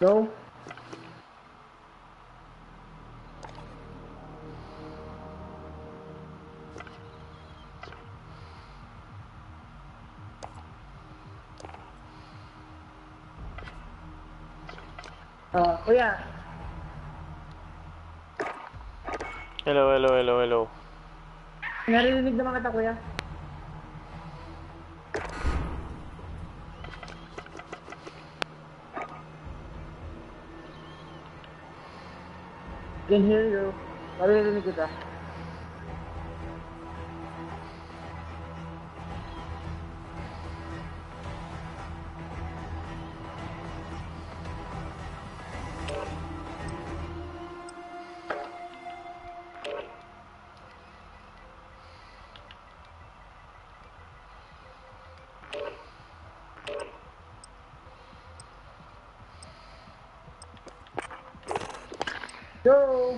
Go. Kuya. Hello. Narinig naman kita, kuya. Can hear you. Narinig kita. Go!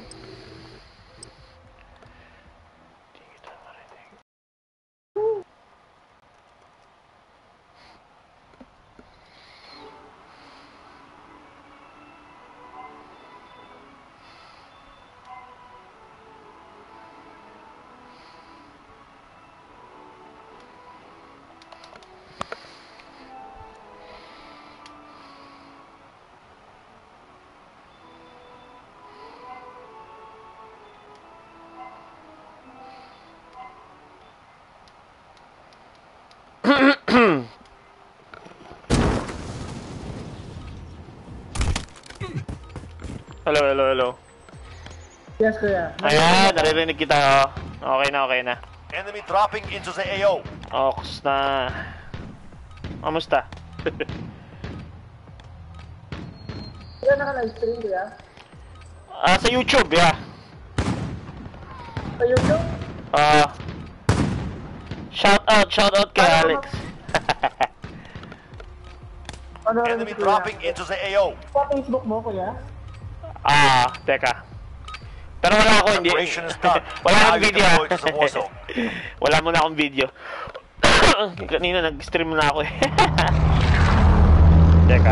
Hello. Yes, kuya. Ayan, naririnig kita, oh. Okay na. Enemy dropping into the AO. Ox na. Kamusta? Kuya, naka-live stream, kuya? Sa YouTube, yeah. Sa YouTube? Shout out kay Alex. Enemy dropping into the AO. Sa Facebook mo, kuya? Teka. Pero wala ako, hindi. Wala akong video. Wala muna akong video. Kanina nag-stream na ako eh. Teka.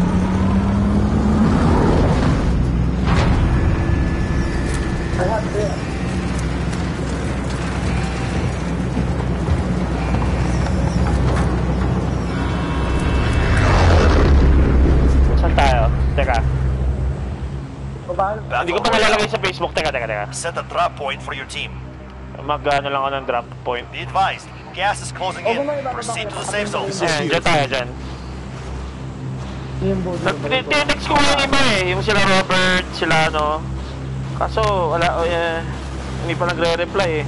Saan tayo? Teka. Hindi ko pa nalalagay sa Facebook. Teka. Set a drop point for your team. Mag-ano lang ako ng drop point. Be advised, gas is closing in. Proceed to the safe zone. Ayan, dyan tayo dyan. Tinetext ko yung iba eh. Yung sila Robert, sila ano. Kaso, wala, hindi pa nagre-reply eh.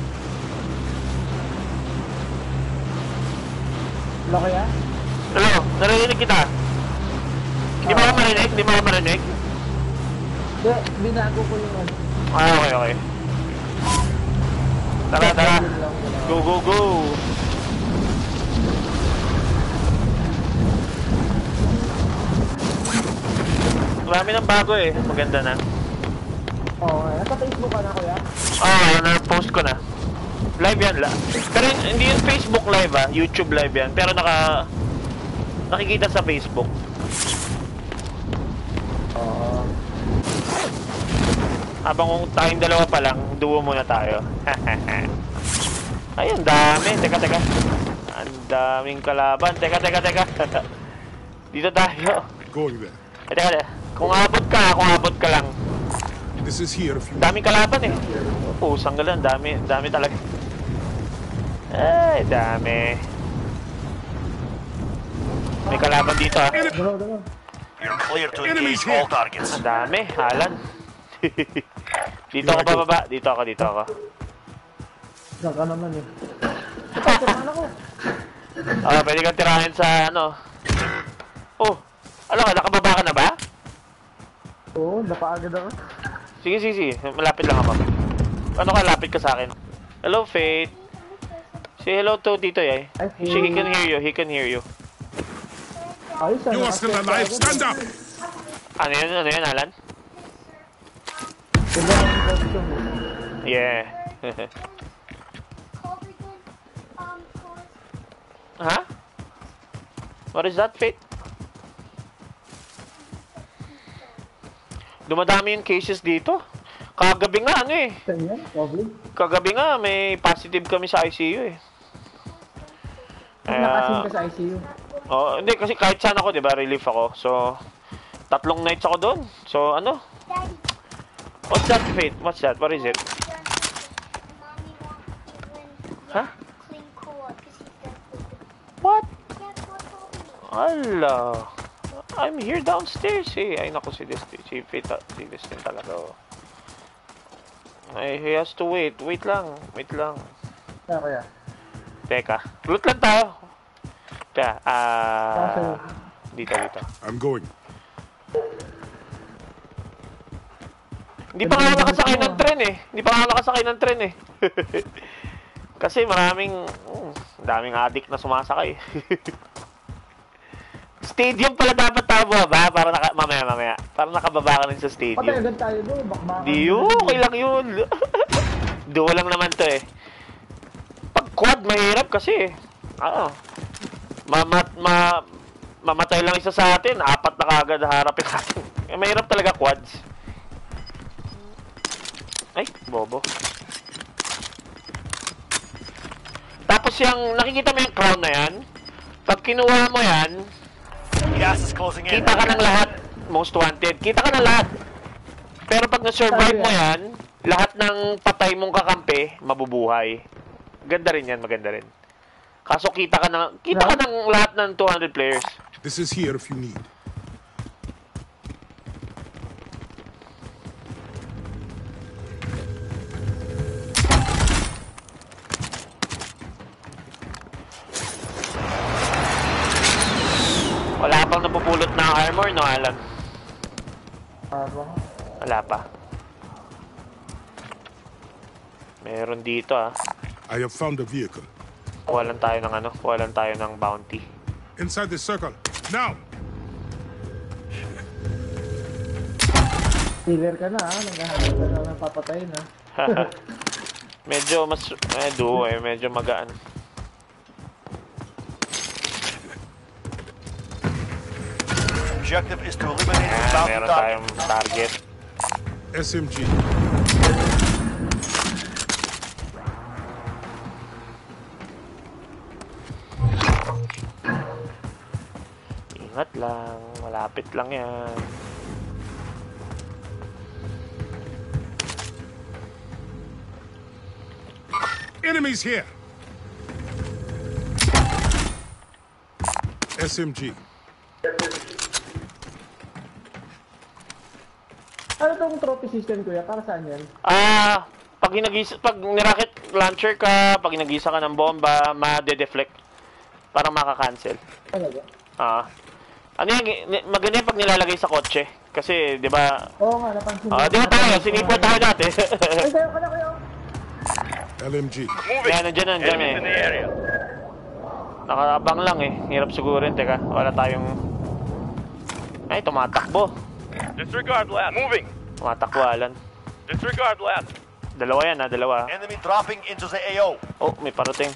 Hello, kuya? Hello, narinig kita. Hindi mo ako marinig? Hindi, binago ko yung ano. Okay. Tara. Go. Marami ng bago eh. Maganda na. Nasa Facebook ka na, kuya? Na-post ko na. Live yan pero hindi yung Facebook live YouTube live yan. Pero nakikita sa Facebook. Habang tayong dalawa pa lang, duo muna tayo. Ay, ang dami. Teka. Ang daming kalaban. Teka. Dito tayo. Teka. Kung abot ka lang. This is here. Daming kalaban eh. Pusang galan. Dami talaga. Ay, dami. May kalaban dito You're clear to engage all targets. Ang dami. Halan. Dito ako bababa. Dito ako. Saan ka naman eh. Tirahan ako. Pwede kang tirahin sa ano. Nakababa ka na ba? Oo, napaagad ako. Sige. Malapit lang ako. Ano ka, lapit ka sa akin. Hello, Faith. Say hello to Tito Yay. He can hear you. Ayos, You are still alive. Stand up! Ano yun, Alan? Yeah. Huh? What is that, Faith? Dumadami yung cases dito. Kagabi nga ano eh. Saan yan? COVID? Kagabi nga may positive kami sa ICU eh. Nakasin ka sa ICU. Oh, hindi kasi kahit saan ako, 'di ba? Relief ako. So 3 nights ako doon. So ano? What's that, Faith? What's that? What is it? Huh? What? Ala. I'm here downstairs eh. Ay naku si Faith, si Destin talaga. Oh. Ay, he has to wait. Wait lang. Kaya kaya. Teka. Loot lang tayo. Teka. Dito. I'm going. Hindi pa nga nakasakay ng tren eh. Kasi daming addict na sumasakay. Stadium pala dapat tayo ba? Para mamaya. Para nakababa ka rin sa Patay stadium. agad tayo doon. Bakbakan. Di yun, okay lang yun. Duo lang naman to eh. Pag quad, mahirap kasi eh. Mamatay lang isa sa atin, 4 na kagad harapin natin. Mahirap talaga quads. Ay, bobo. Tapos yung, nakikita mo yung crown na yan? Pag kinuha mo yan, Gas is closing in. kita ka ng lahat, most wanted. Kita ka ng lahat. Pero pag na-survive mo yan, lahat ng patay mong kakampi, mabubuhay. Ganda rin yan, maganda rin. Kaso kita ka ng lahat ng 200 players. This is here if you need. Wala pang napupulot na armor, no, Alan? Wala pa. Meron dito, ah. I have found a vehicle. Kuha lang tayo ng bounty. Inside the circle. Now! Healer ka na naghahanap ka na ng papatayin Medyo medyo magaan. Objective is to eliminate the bounty Meron target. tayong target. SMG. Ingat lang, malapit lang yan. Enemies here. SMG. Ano tong trophy system, kuya? Para saan yan? Pag nirakit launcher ka, pag nagisa ka ng bomba, ma-deflect para maka-cancel. Talaga? Ano yan, maganda yan pag nilalagay sa kotse. Kasi, di ba? Oo nga, napansin Di ba tayo, sinipot tayo dati. Ay, sa'yo ka na, kuya. LMG. Yan, nandiyan eh. Nakaabang lang eh. Hirap sigurin, teka. Wala tayong... Ay, tumatakbo. Disregard last. Moving. Tumatakbo, Alan. Disregard last. Dalawa yan, dalawa. Enemy dropping into the AO. Oh, may parating.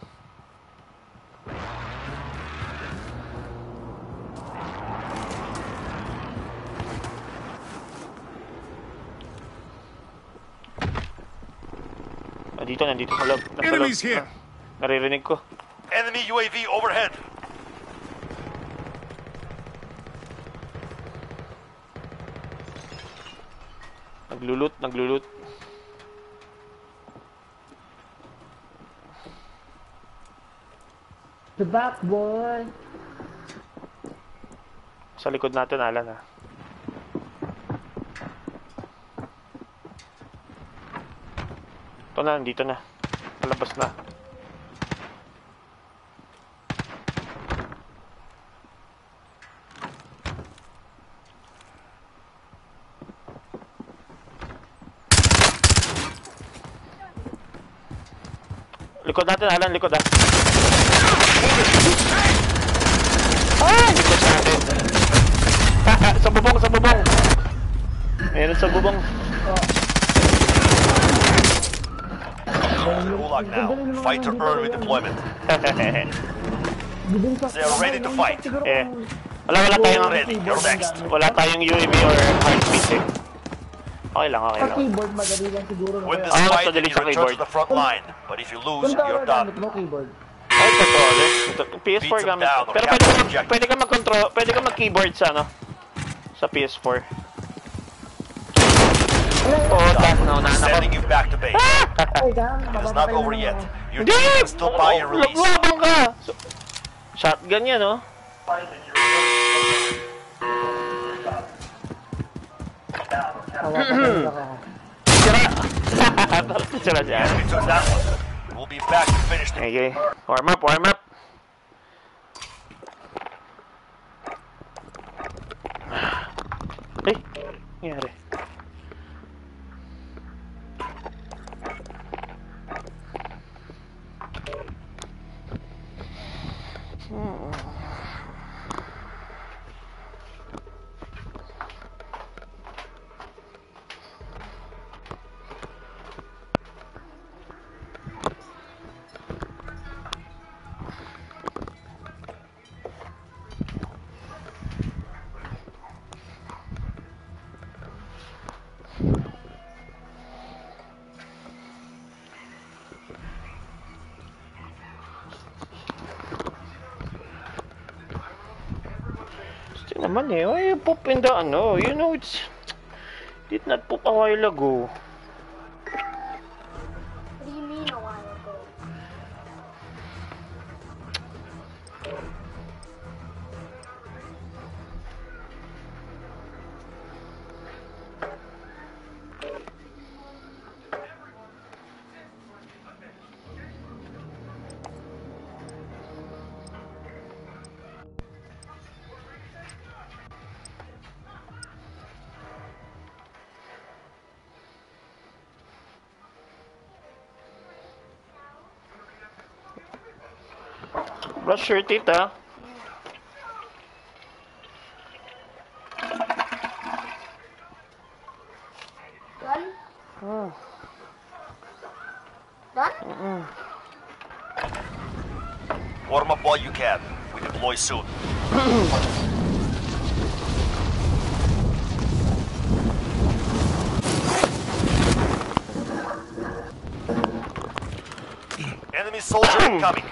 Nandito sa loob. Enemies here. Naririnig ko. Enemy UAV overhead. Naglulut. The back, boy. Sa likod natin, Alan, ha. Ito na, nandito na. Palabas na. Likod natin, Alan, likod, ha. Likod natin. Sa bubong. Meron sa bubong. Gulag now. Fight to early deployment. They are ready to fight. Wala tayong Ready. You're next. wala tayong UAV or high speed eh. Okay lang, okay Sa lang. keyboard, madali lang siguro. Win this Ah, fight madali and you sa return keyboard. to the front line. But if you lose, Kung you're tower gamit done. mo, keyboard. Ay, totoo ulit. PS4 Beat them gamit. down or Pero capture the objective. pwede ka mag-control, pwede ka mag-keyboard sa ano? Sa PS4. Oh, that's no, na ako. Sending you back to base. Ay, gan, It is not over yet. Your Hindi! team can still buy your release. Labang ka! Shotgun yan, oh. Hawakan ako. Sira! Sira dyan. We took that one. We'll be back to finish the Okay. Warm up, warm up. Eh, nangyari. Gusto naman eh. Why you poop in the ano? You know, it's... Did not poop a while ago. What do you mean a while ago? Brush your teeth, ah. Done? Oh. Done? warm up while you can. We deploy soon. Enemy soldier incoming.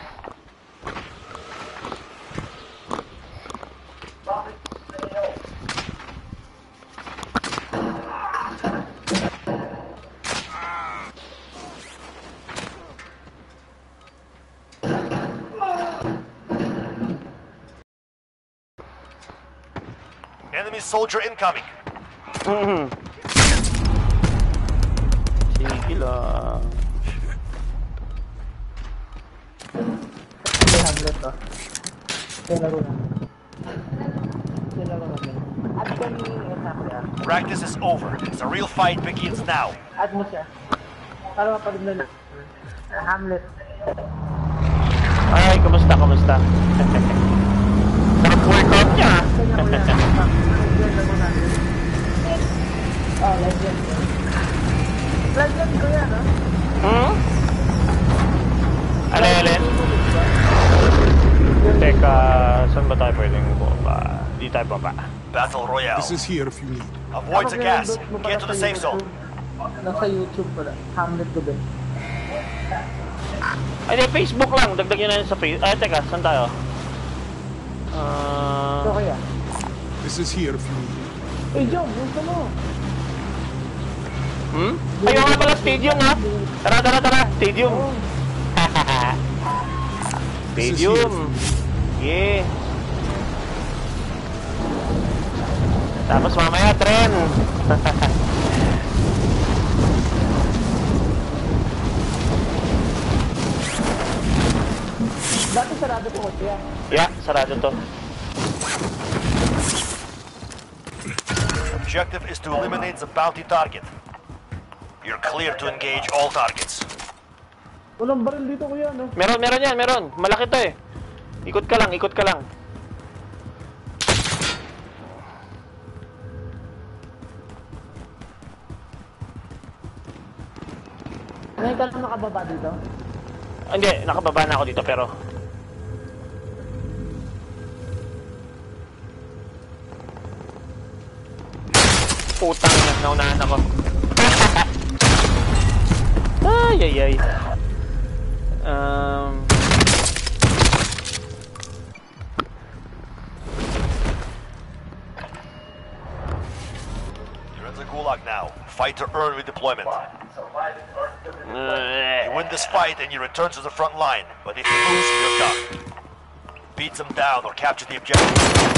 Enemy soldier incoming. Sige lang. Hindi, Hamlet to. Kaya laro na. Kaya laro kami. Add ko yung attack niya. Practice is over. The real fight begins now. Add mo siya. Para mapalig na lang. Hamlet. Ay, kumusta, kumusta? Sarap-workout niya. Kanya ko yan. Legend laro natin. Oh, legend. Legend ko yan, ah. Hmm? Alin? Teka, saan ba tayo pwedeng bumaba? Di tayo baba. Battle Royale. This is here if you need. Avoid the gas. Tapos nilindot mo Get pala to the sa safe zone. YouTube. Nasa YouTube pala. Hamlet ko din. Ay, di, Facebook lang. Dagdag yun na yun sa Facebook. Ay, teka, saan tayo? So kaya. This is here if you need. Eh, John, gusto mo. Hmm? Ay, nga pala, stadium, ha? Tara, tara, tara. Stadium. Oh, Stadium. Yeah. Tapos mamaya, tren. dati sarado ko ko yan. Yeah, sarado to. Objective is to eliminate the bounty target. You're clear to engage all targets. Walang baril dito kuya, no? Meron yan, meron. Malaki to eh. Ikot ka lang, ikot ka lang. Ngayon ka lang nakababa dito. Ah, hindi, nakababa na ako dito pero... Putang na, naunahan ako. ay, ay. You're in the gulag now. Fight to earn redeployment. You win this fight and you return to the front line. But if you lose, you're done. Beat them down or capture the objective.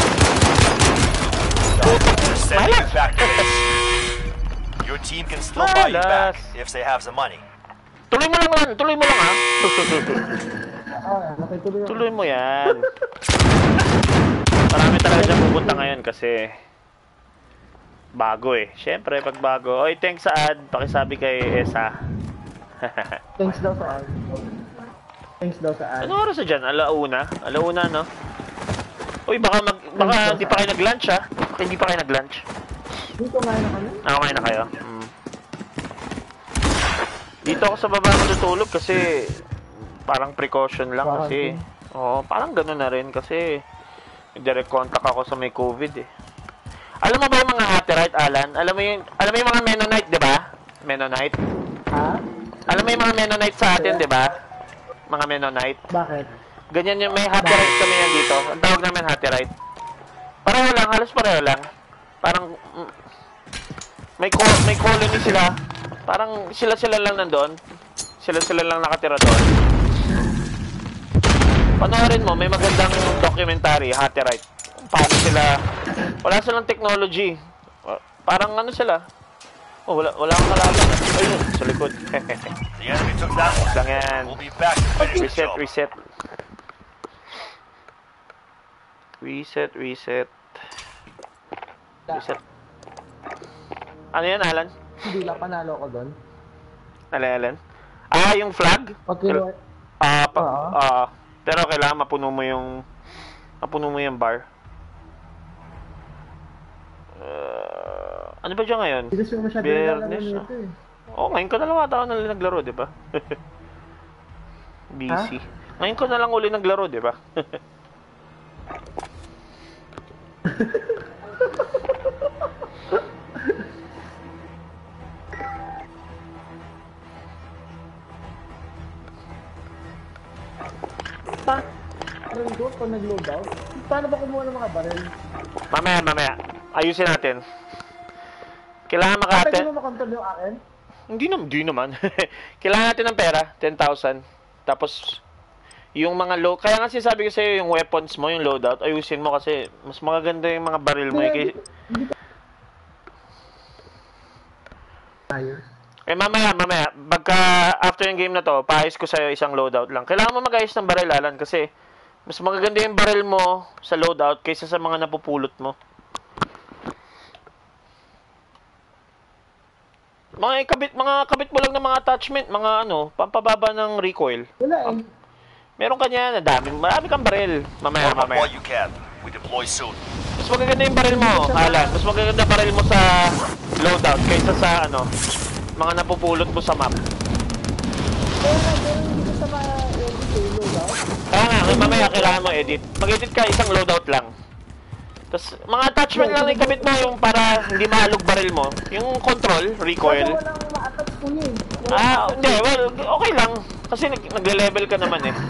Just sending you back to base. Your team can still buy you back if they have the money. Tuloy mo lang ha. Nakituloy ako. Tuloy mo yan. Marami talaga dyan pupunta ngayon kasi bago eh. Siyempre, pag bago. Oy, thanks sa ad. Pakisabi kay Esa. Thanks daw sa ad. Thanks daw sa ad. Ano oras na dyan? Alauna? Alauna, no? Uy, baka hindi pa kayo nag-lunch, ha? Baka hindi pa kayo nag-lunch. Dito nga na kami? Kumain na kayo? Dito ako sa baba matutulog kasi parang precaution lang kasi. Oo, parang gano'n na rin kasi direct contact ako sa may COVID eh. Alam mo ba yung mga Hatterite, Alan? Alam mo yung mga Mennonite, di ba? Mennonite? Ha? Alam mo yung mga Mennonite sa atin, di ba? Mga Mennonite. Bakit? Ganyan yung may Hatterite kami yan dito. Ang tawag namin Hatterite. Pareho lang, halos pareho lang. Parang may colony sila. Parang sila lang nandoon. Sila lang nakatira doon. Panoorin mo, may magandang documentary, Hatterite. Paano sila, wala silang technology. Parang ano sila. Oh, wala akong kalaban. Ayun, sa likod. The enemy took that one. Lang yan. We'll be back to finish the job. Reset. Ano yan, Alan? Hindi lang panalo ko doon. Alan? Yung flag? Okay, Pero kailangan mapuno mo yung bar. Ano ba dyan ngayon? Hindi kasi masyado naglalaro nito eh. Ngayon ko na lang ata ako naglaro, di ba? Busy. Ngayon ko na lang uli naglaro, di ba? Barrel doon pag nag-load out? Paano ba kumuha ng mga barrel? Mamaya. Ayusin natin. Kailangan makate. Pwede mo makontrol yung akin? Hindi naman. Kailangan natin ng pera, 10,000. Tapos, yung mga kaya nga sinasabi ko sa'yo, yung weapons mo, yung loadout, ayusin mo kasi mas magaganda yung mga baril mo. Mamaya. Pagka after yung game na to, paayos ko sa'yo isang loadout lang. Kailangan mo mag-ayos ng baril, Alan, kasi mas magaganda yung baril mo sa loadout kaysa sa mga napupulot mo. Mga kabit mo lang ng mga attachment, mga pampababa ng recoil. Wala eh. Meron ka niyan, marami kang baril. Mamaya. All you can. We deploy soon. Mas magaganda yung baril mo, Alan. Mas magaganda baril mo sa loadout kaysa sa mga napupulot mo sa map. Kaya hindi ko sa ma-edit eh, loadout. Kaya nga, mamaya kailangan mo edit. Mag-edit ka, isang loadout lang. Tapos, mga attachment lang yung kabit mo, yung para hindi mahalog baril mo. Yung control, recoil. Kasi walang ma-attach ko yun. Okay lang. Kasi nagle-level ka naman eh.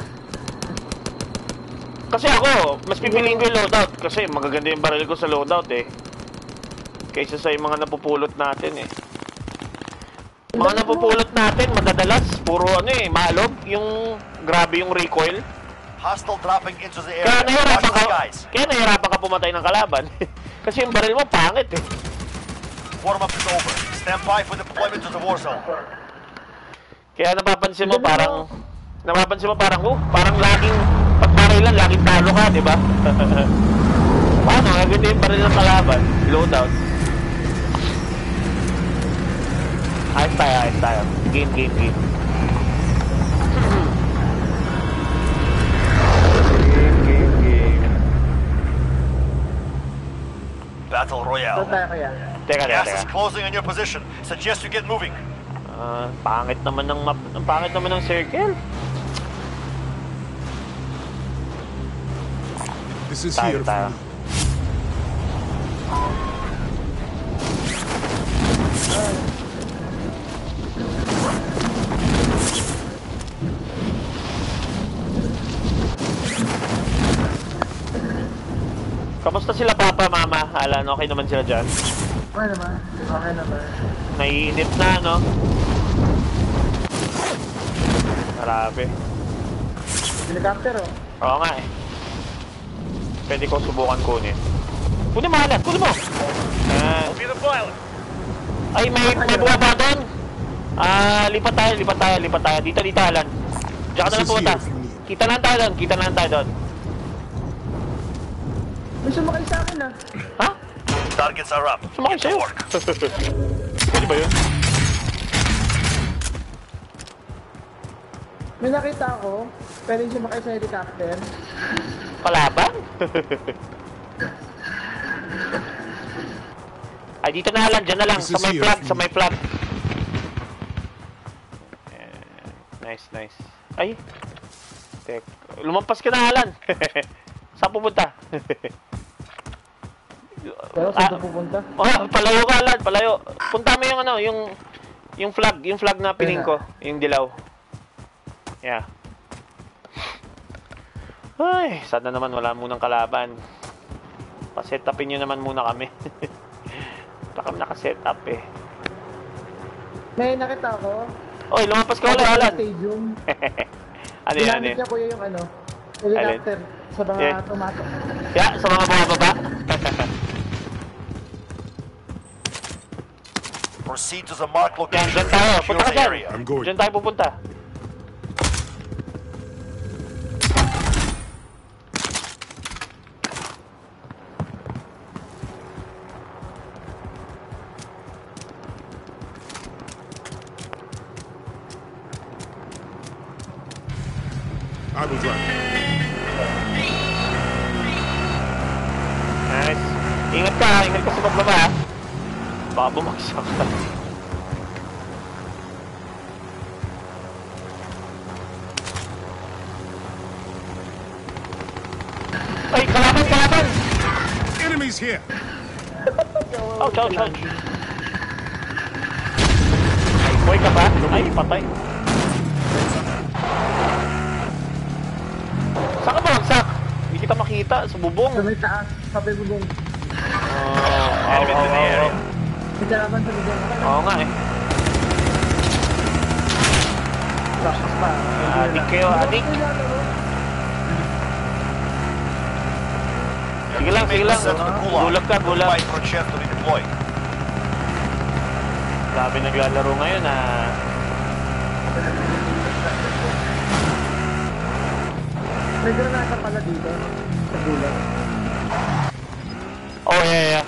Kasi ako, mas pipiliin ko yung loadout. Kasi magaganda yung baril ko sa loadout eh. Kaysa sa yung mga napupulot natin eh. Mga napupulot natin, madadalas, puro mahalog. Yung grabe yung recoil. Hostile dropping into the area. Watch the skies. Kaya nahihirapan ka pumatay ng kalaban. Kasi yung baril mo, pangit eh. Warm up is over. Stand by for deployment to the war zone. Kaya napapansin mo parang parang laging pagparilan, laging talo ka, di ba? Paano? Gaganda yung baril ng kalaban. Loadout. Ayos tayo. Game. Battle Royale. Doon tayo kaya. Teka. Gas is closing on your position. Suggest you get moving. Pangit naman ng map. Ang pangit naman ng circle. This is here for you. Kamusta sila papa, mama? Alan, okay naman sila dyan? Okay naman. Okay naman. Naiinit na, no? Grabe. Helicopter, oh. Oo nga eh. Pwede ko subukan kunin. Kunin mo, Alan. Kunin mo! Be the pilot. Ay, may bumaba doon. Lipat tayo. Dito, Alan. Diyan ka na lang pumunta. Kita lang tayo doon. May sumakay sa akin, ah. Ha? Targets are up. Sumakay Get to sa'yo. work. Pwede ba yun? May nakita ako. Pwede sumakay sa helicopter. Palaban? Ay, dito na Alan. Diyan na lang. Sa may flag. Nice. Ay. Tek. Lumampas ka na, Alan. Saan pupunta? Pero saan pupunta? Palayo ka, Alan. Palayo. Punta mo yung ano, yung flag na piling ko. Yung dilaw. Yeah. Ay, sana naman wala munang kalaban. Pa-set upin nyo naman muna kami. Baka kami naka-set up eh. May nakita ako. Oy, lumampas ka ulit, Alan. Stadium. Ano yan? Ginamit niya kuya yung ano, helicopter sa mga Yeah. tumatok. Yeah, sa mga bumababa. Proceed to the marked Yan, location. dyan tayo. Secure Punta ka the dyan. area. I'm going. Dyan tayo pupunta. I will drive. Nice. Ingat ka sa pagbaba ha. Baka bumagsak ka. Ay, kalaban! Enemies here. Ouch. Ay, boy ka ba? Ay, patay. Saan ka bumagsak? Hindi kita makita sa bubong. Sa may taas, sa may bubong. Enemies in the area. May kalaban sa bubong. Oo nga eh. Tapos pa. Adik kayo, adik. Sige lang. Sent to the gulag. Gulag. Fight for a chance to redeploy. Grabe naglalaro ngayon ah. May granata pala dito. Sa gulag. Oh, yeah.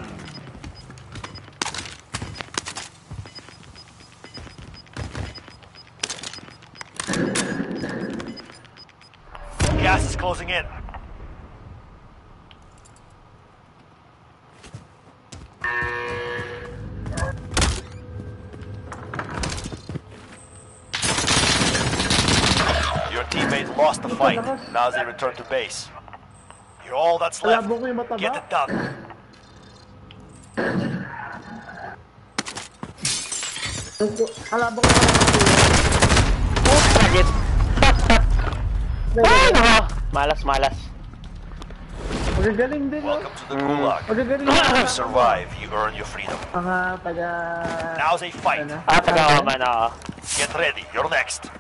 Gas is closing in. Your teammate lost the fight. Now they return to base. You're all that's left. Kalabo ko yung mataba. Get it done. Kalabo ko yung Target. Ay, nako. Malas. Magagaling din, no? Welcome to the gulag. Magagaling If din. you survive, you earn your freedom. Mga taga... Now's a fight. Ano? Taga-oman ako. Get ready. You're next.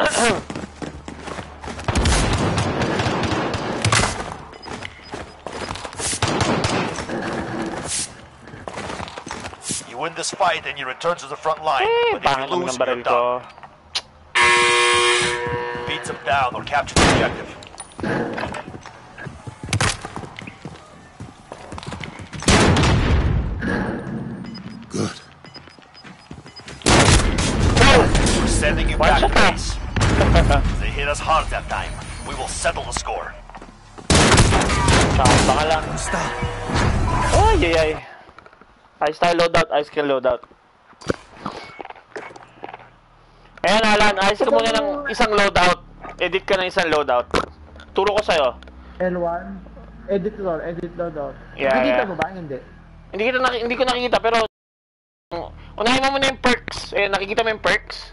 You win this fight and you return to the front line. But if Pangit you lang lose, ng baril you're ko. done. Beat them down or capture the objective. Good. We're sending you One back to shot. base. They hit us hard that time. We will settle the score. Tsaka ka lang. Ay. Ayos tayo loadout. Ayos ka loadout. Ayan, Alan. Ayos ka muna ng isang loadout. Edit ka ng isang loadout. Turo ko sa'yo. L1. Edit loadout. Yeah, Nakikita yeah. mo ba? Hindi. Hindi ko nakikita, pero unahin mo muna yung perks. Eh, nakikita mo yung perks?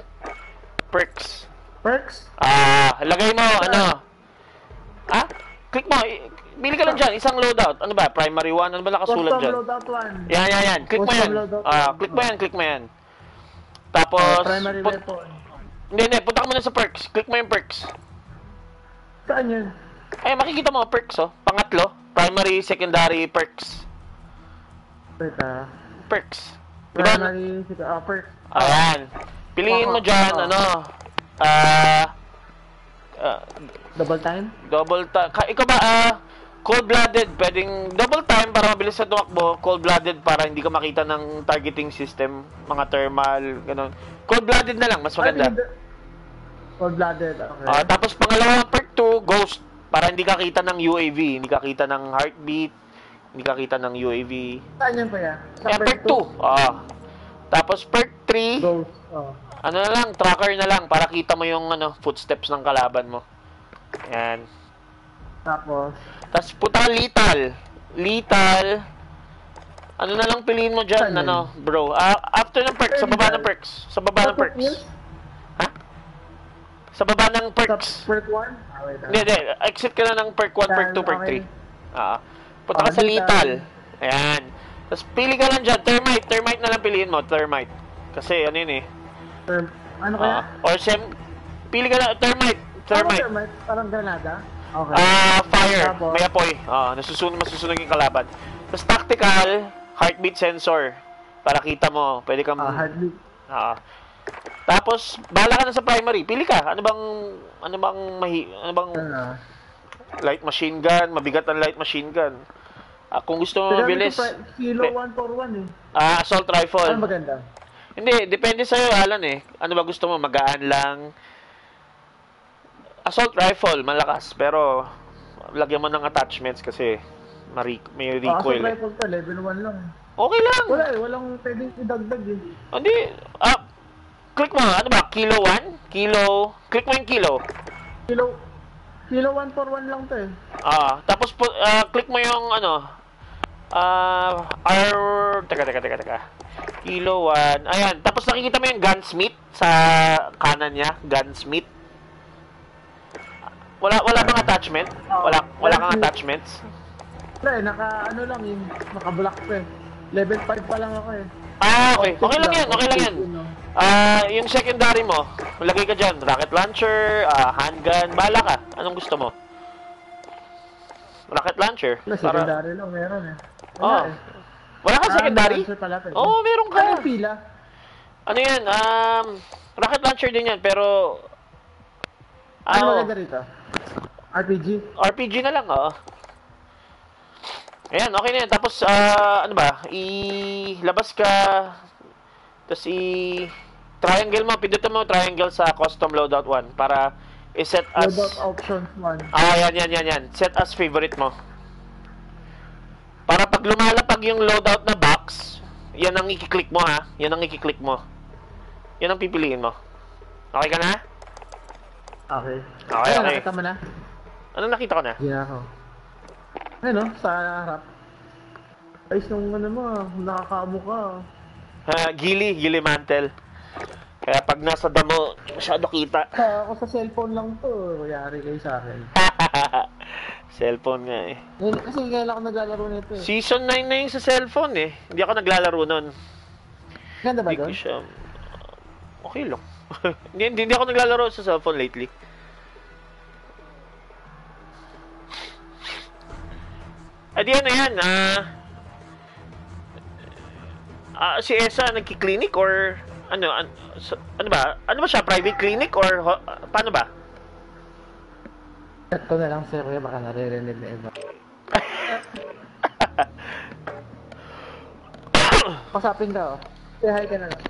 Perks. Perks? Lagay mo, ano? Click mo. Pili ka lang dyan, isang loadout. Ano ba? Primary 1, ano ba nakasulat Custom dyan? loadout 1. Yan. Click mo Custom yan. loadout. Click mo yan. Tapos, Primary weapon. Hindi, punta ka muna sa perks. Click mo yung perks. Saan yun? Ay, makikita mo, perks, oh. Pangatlo, primary, secondary, perks. Wait Perks. Diba? Primary, perks. Ayan. Piliin mo dyan, Double time? Ikaw ba, cold-blooded, pwedeng double time para mabilis sa tumakbo, cold-blooded para hindi ka makita ng targeting system, mga thermal, gano'n. Cold-blooded na lang, mas maganda. Cold-blooded, okay. Tapos pangalawa, perk 2, ghost, para hindi ka kita ng UAV, hindi ka kita ng heartbeat, hindi ka kita ng UAV. Saan yan pa yan? Perk 2. Tapos perk 3, Ghost, ano na lang, tracker na lang para kita mo yung footsteps ng kalaban mo. Yan. Tapos punta ka lethal. Ano na lang piliin mo dyan, bro. After ng perks, sa baba ng perks. Sa baba ng perks. Ha? Sa baba ng perks. Perk 1? Hindi. Exit ka na ng perk 1, perk 2, perk 3. Punta ka sa lethal. Ayan. Tapos pili ka lang dyan, thermite. Thermite na lang piliin mo, thermite. Kasi ano yun eh. Ano kaya? Pili ka na, thermite. Thermite? Parang granada? Okay. Fire. Tapos? May apoy. Masusunog yung kalaban. Tapos tactical, heartbeat sensor. Para kita mo. Pwede kang... Heartbeat. Tapos, bahala ka na sa primary. Pili ka. Ano bang light machine gun, mabigat ang light machine gun. Kung gusto mo mabilis. Kilo 141 assault rifle. Ano maganda? Hindi, depende sa'yo, Alan eh. Ano ba gusto mo? Magaan lang. Assault rifle, malakas. Pero, lagyan mo ng attachments kasi may recoil. Assault rifle to, level 1 lang. Okay lang. Wala walang pwedeng idagdag eh. Hindi. Click mo, ano ba? Kilo 1? Click mo yung kilo. Kilo 141 lang to eh. Tapos, click mo yung teka. Kilo 1. Ayan. Tapos nakikita mo yung gunsmith sa kanan niya. Gunsmith. Wala bang attachment? Wala kang attachments? Wala eh, naka-block ko eh. Level 5 pa lang ako eh. Okay. Okay lang yan. Yung secondary mo, lagay ka dyan. Rocket launcher, handgun, bahala ka. Anong gusto mo? Rocket launcher. Secondary lang, meron eh. Wala ka secondary? Meron ka. Ano pila? Ano yan? Rocket launcher din yan, pero... Ano maganda rito? RPG? RPG na lang, Ayan, okay na yan. Tapos, ilabas ka. Tapos, triangle mo. Pindutin mo triangle sa custom loadout 1 para i-set as... Loadout options 1. Yan. Set as favorite mo. Para pag lumalapag yung loadout na box, yan ang i-click mo, ha? Yan ang i-click mo. Yan ang pipiliin mo. Okay ka na? Okay. Okay. Nakita mo na? Ano nakita ko na? Yeah, ako. Sa harap. Ayos nung nakakaamo ka. Gili mantle. Kaya pag nasa damo, masyado kita. Ako sa cellphone lang to. Yari kayo sa akin. Cellphone nga eh. Kasi kailan ako naglalaro nito eh. Season 9 na yung sa cellphone eh. Hindi ako naglalaro nun. Ganda ba doon? Okay lang. hindi ako naglalaro sa cellphone lately. Di ano yan, si Esa nagki-clinic or ano ba? Ano ba siya? Private clinic or paano ba? Ito na lang sir, baka naririnig na iba. Pasapin ka Say hi ka na lang.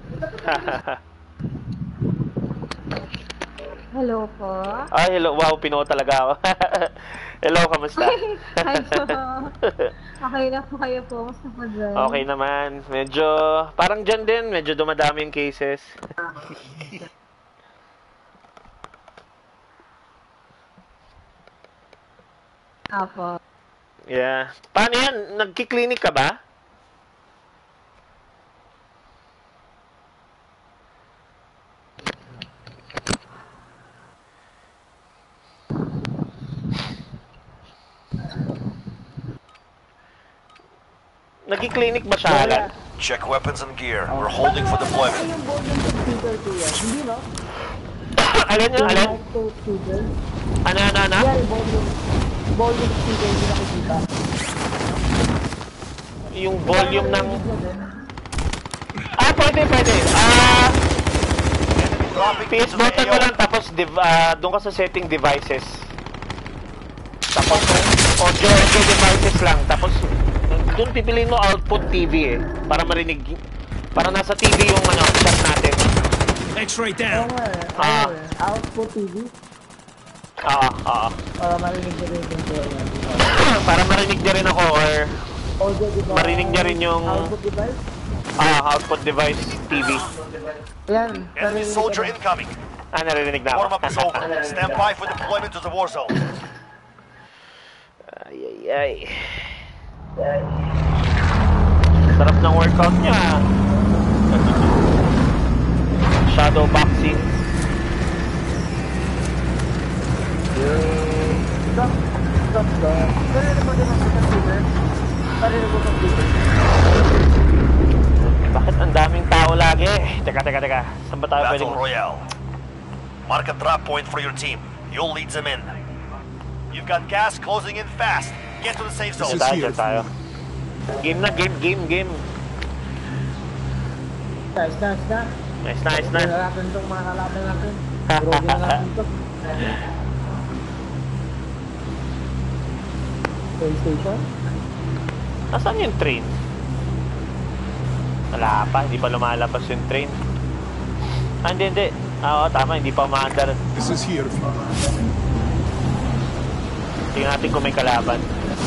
Hello po. Hello. Wow, Pinoy talaga ako. Hello, kamusta? Hi po. Okay na po kayo po. Kamusta po dyan? Okay naman. Medyo, parang dyan din. Medyo dumadami yung cases. Apo. Yeah. Paano yan? Nagki-clinic ka ba? Nag-clinic ba siya, Alan? Check weapons and gear. We're holding for deployment. Yung volume sa speaker kuya. Hindi no? Alin yun, Yung Alin? mic to speaker. Ano? Yeah, yung volume. Volume speaker hindi nakikita. Yung volume ng... Pwede. Dropping PS into the button mo AO. lang, tapos doon ka sa setting devices. Tapos audio devices lang. Tapos doon pipiliin mo output TV eh. Para marinig. Para nasa TV yung chat natin. X-ray Oo down. nga eh. Ah. Output TV. Para marinig ko rin yung kuya. Para marinig niya rin ako or Audio device. marinig niya rin yung Output device. output device TV. Yan. Enemy soldier incoming. Narinig na Warm ako. up is over. Stand by for deployment to the war zone. Ay. Sarap ng workout niya. Shadow boxing. Stop. Narinig mo din ang computer. Narinig mo computer. Bakit ang daming tao lagi? Teka. Saan ba tayo Battle pwedeng... Royale. Mark a drop point for your team. You'll lead them in. You've got gas closing in fast. Get to the safe zone. Dyan tayo. Game na. Nice na. Nice na. Natin itong mga kalaban natin. Drogi na natin ito. PlayStation? Nasaan yung train? Wala pa, hindi pa lumalabas yung train. Hindi. Oo, tama, hindi pa umaandar. This is here if you need. Tingnan natin kung may kalaban.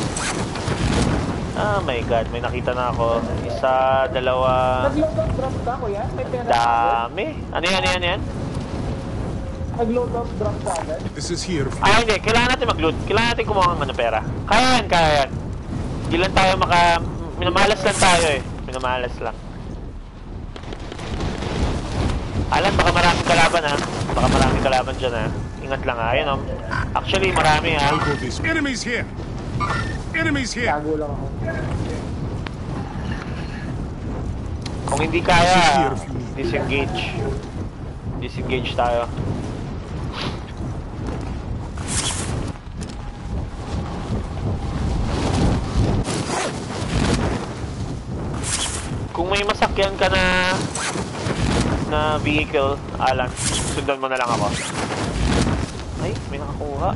My God, may nakita na ako. Isa, dalawa... Nag-load up drop ka, kuya? May pera ka? Dami. Ano yan? Nag-load up drop ka agad? This is here if you Hindi. Kailangan natin mag-loot. Kailangan natin kumuha ng pera. Kaya yan. Hindi lang tayo minamalas lang tayo eh. Minamalas lang. Alam, baka maraming kalaban ha. Baka maraming kalaban dyan ha. Ingat lang ha. Ayun Actually, marami ha. I'll go this way. Enemies here. Enemies here. Tago lang ako. Kung hindi kaya, disengage. Disengage tayo. Kung may masakyan ka na vehicle, Alan, sundan mo na lang ako. Ay, may nakakuha.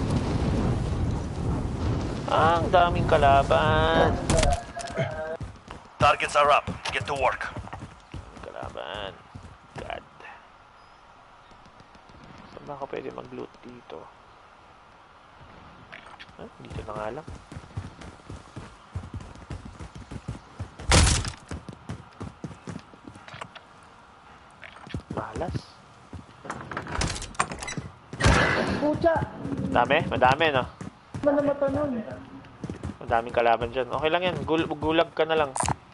Ang daming kalaban. Targets are up. Get to work. Kalaban. God. Saan ba ako pwede mag-loot dito? Dito na nga lang. Malas. Pucha! Madami no? Ano mata nun? Madaming kalaban dyan. Okay lang yan. Gulag ka na lang.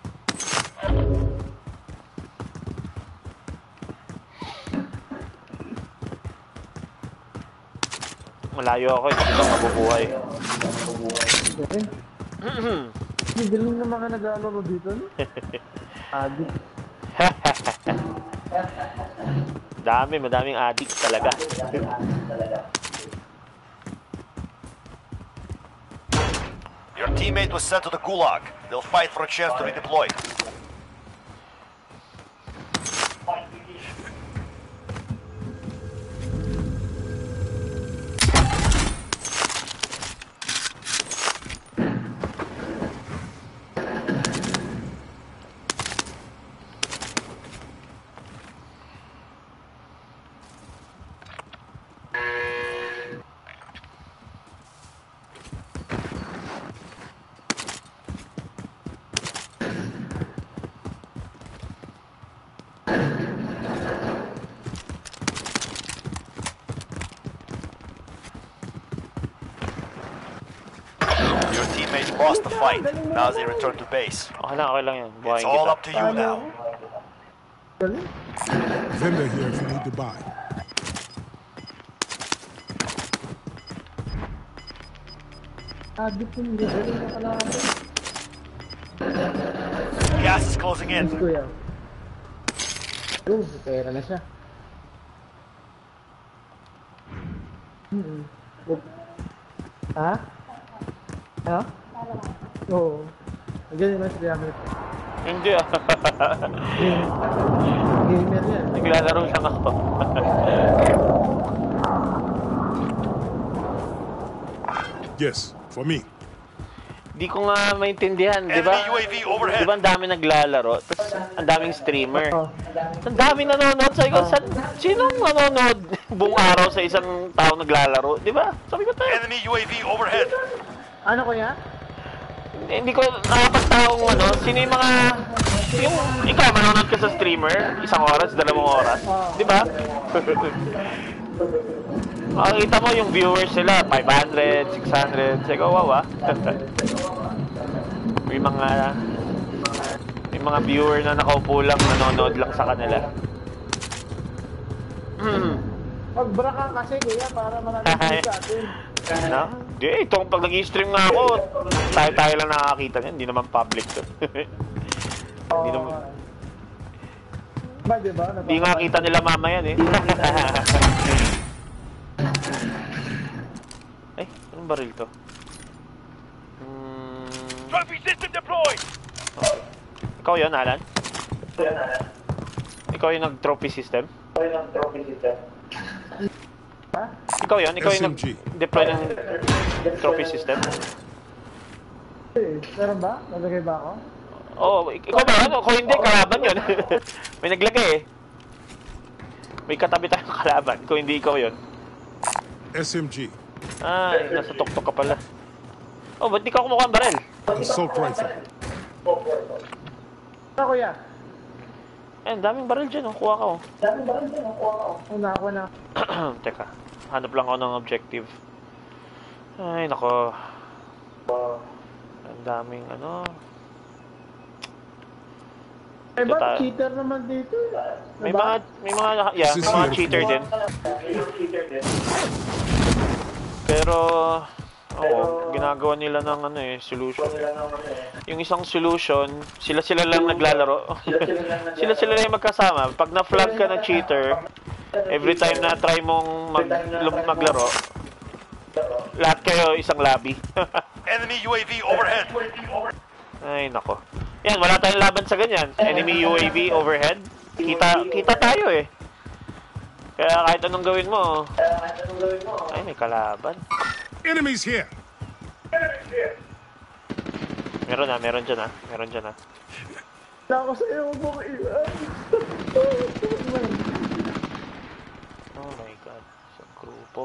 Malayo ako. Hindi ko mabubuhay. Galing na mga nag-aalaro dito, no? Adik. Madaming addict talaga. Your teammate was sent to the Gulag. They'll fight for a chance to redeploy. Your teammate lost the fight. Now they return to base. Okay lang yan. It's Buhayin all kita. up to you now. Galing. Vendor here if you need to buy. Adik yung galing na kalaban. Gas is closing in. Yes, kuya. Pera na siya. Ha? Ha? Oo. Ganyan na siya. Hindi ah. Gamer yan. Naglalaro lang ako. Yes, for me. Di ko nga maintindihan, di ba? Enemy UAV overhead. Di ba ang dami naglalaro? Tapos ang daming streamer. Oo. Ang dami nanonood. Sabi ko, sinong nanonood buong araw sa isang tao naglalaro? Di ba? Sabi ko tayo. Enemy UAV overhead. Ano kuya? Hindi ko nakapagtaong ano, sino yung mga... Yung ikaw, manonood ka sa streamer, 1 oras, 2 oras. Di ba? Makikita mo yung viewers sila, 500, 600. Sabi ko, wow ah. May mga viewer na nakaupo lang, nanonood lang sa kanila. Pag-bra ka kasi kuya para marami sa atin. No? Di, itong pag nag-i-stream nga ako, tayo lang nakakita niyan. Hindi naman public to. Hindi naman... Ba, diba? Hindi nga kita nila mama yan eh. Ay, anong baril to? Trophy system deployed. Okay. Ikaw yun, Alan? Ikaw yung nag-trophy system? Ha? Ikaw yun? Ikaw yung SMG. nag-deploy ng trophy system? Meron ba? Nalagay ba ako? Oo, ikaw ba? Ano? Kung hindi, kalaban yun. May naglagay eh. May katabi tayong kalaban. Kung hindi ikaw yun. SMG. Ay, nasa tuktok ka pala. Oh, ba't di ka kumukuha ang baril? Assault rifle. Ano kuya? Eh, daming baril dyan. Oh. Kuha ka oh. Una ako na. Teka, hanap lang ako ng objective. Ay, nako. Ang daming ano. Eh, Ito ba't cheater naman dito? May mga, yeah, may mga cheater din. Pero, oo, ginagawa nila ng ano eh, solution. Yung isang solution, sila lang naglalaro. sila lang yung magkasama. Pag na-flag ka na cheater, every time na try mong maglaro, lahat kayo isang lobby. Enemy UAV overhead. Ay, nako. Yan, wala tayong laban sa ganyan. Enemy UAV overhead. Kita tayo eh. Kaya kahit anong gawin mo. Ay, may kalaban. Enemies here. Meron dyan ah. Wala ako sa'yo, huwag mo ko iwan. Oh my god. Sa grupo.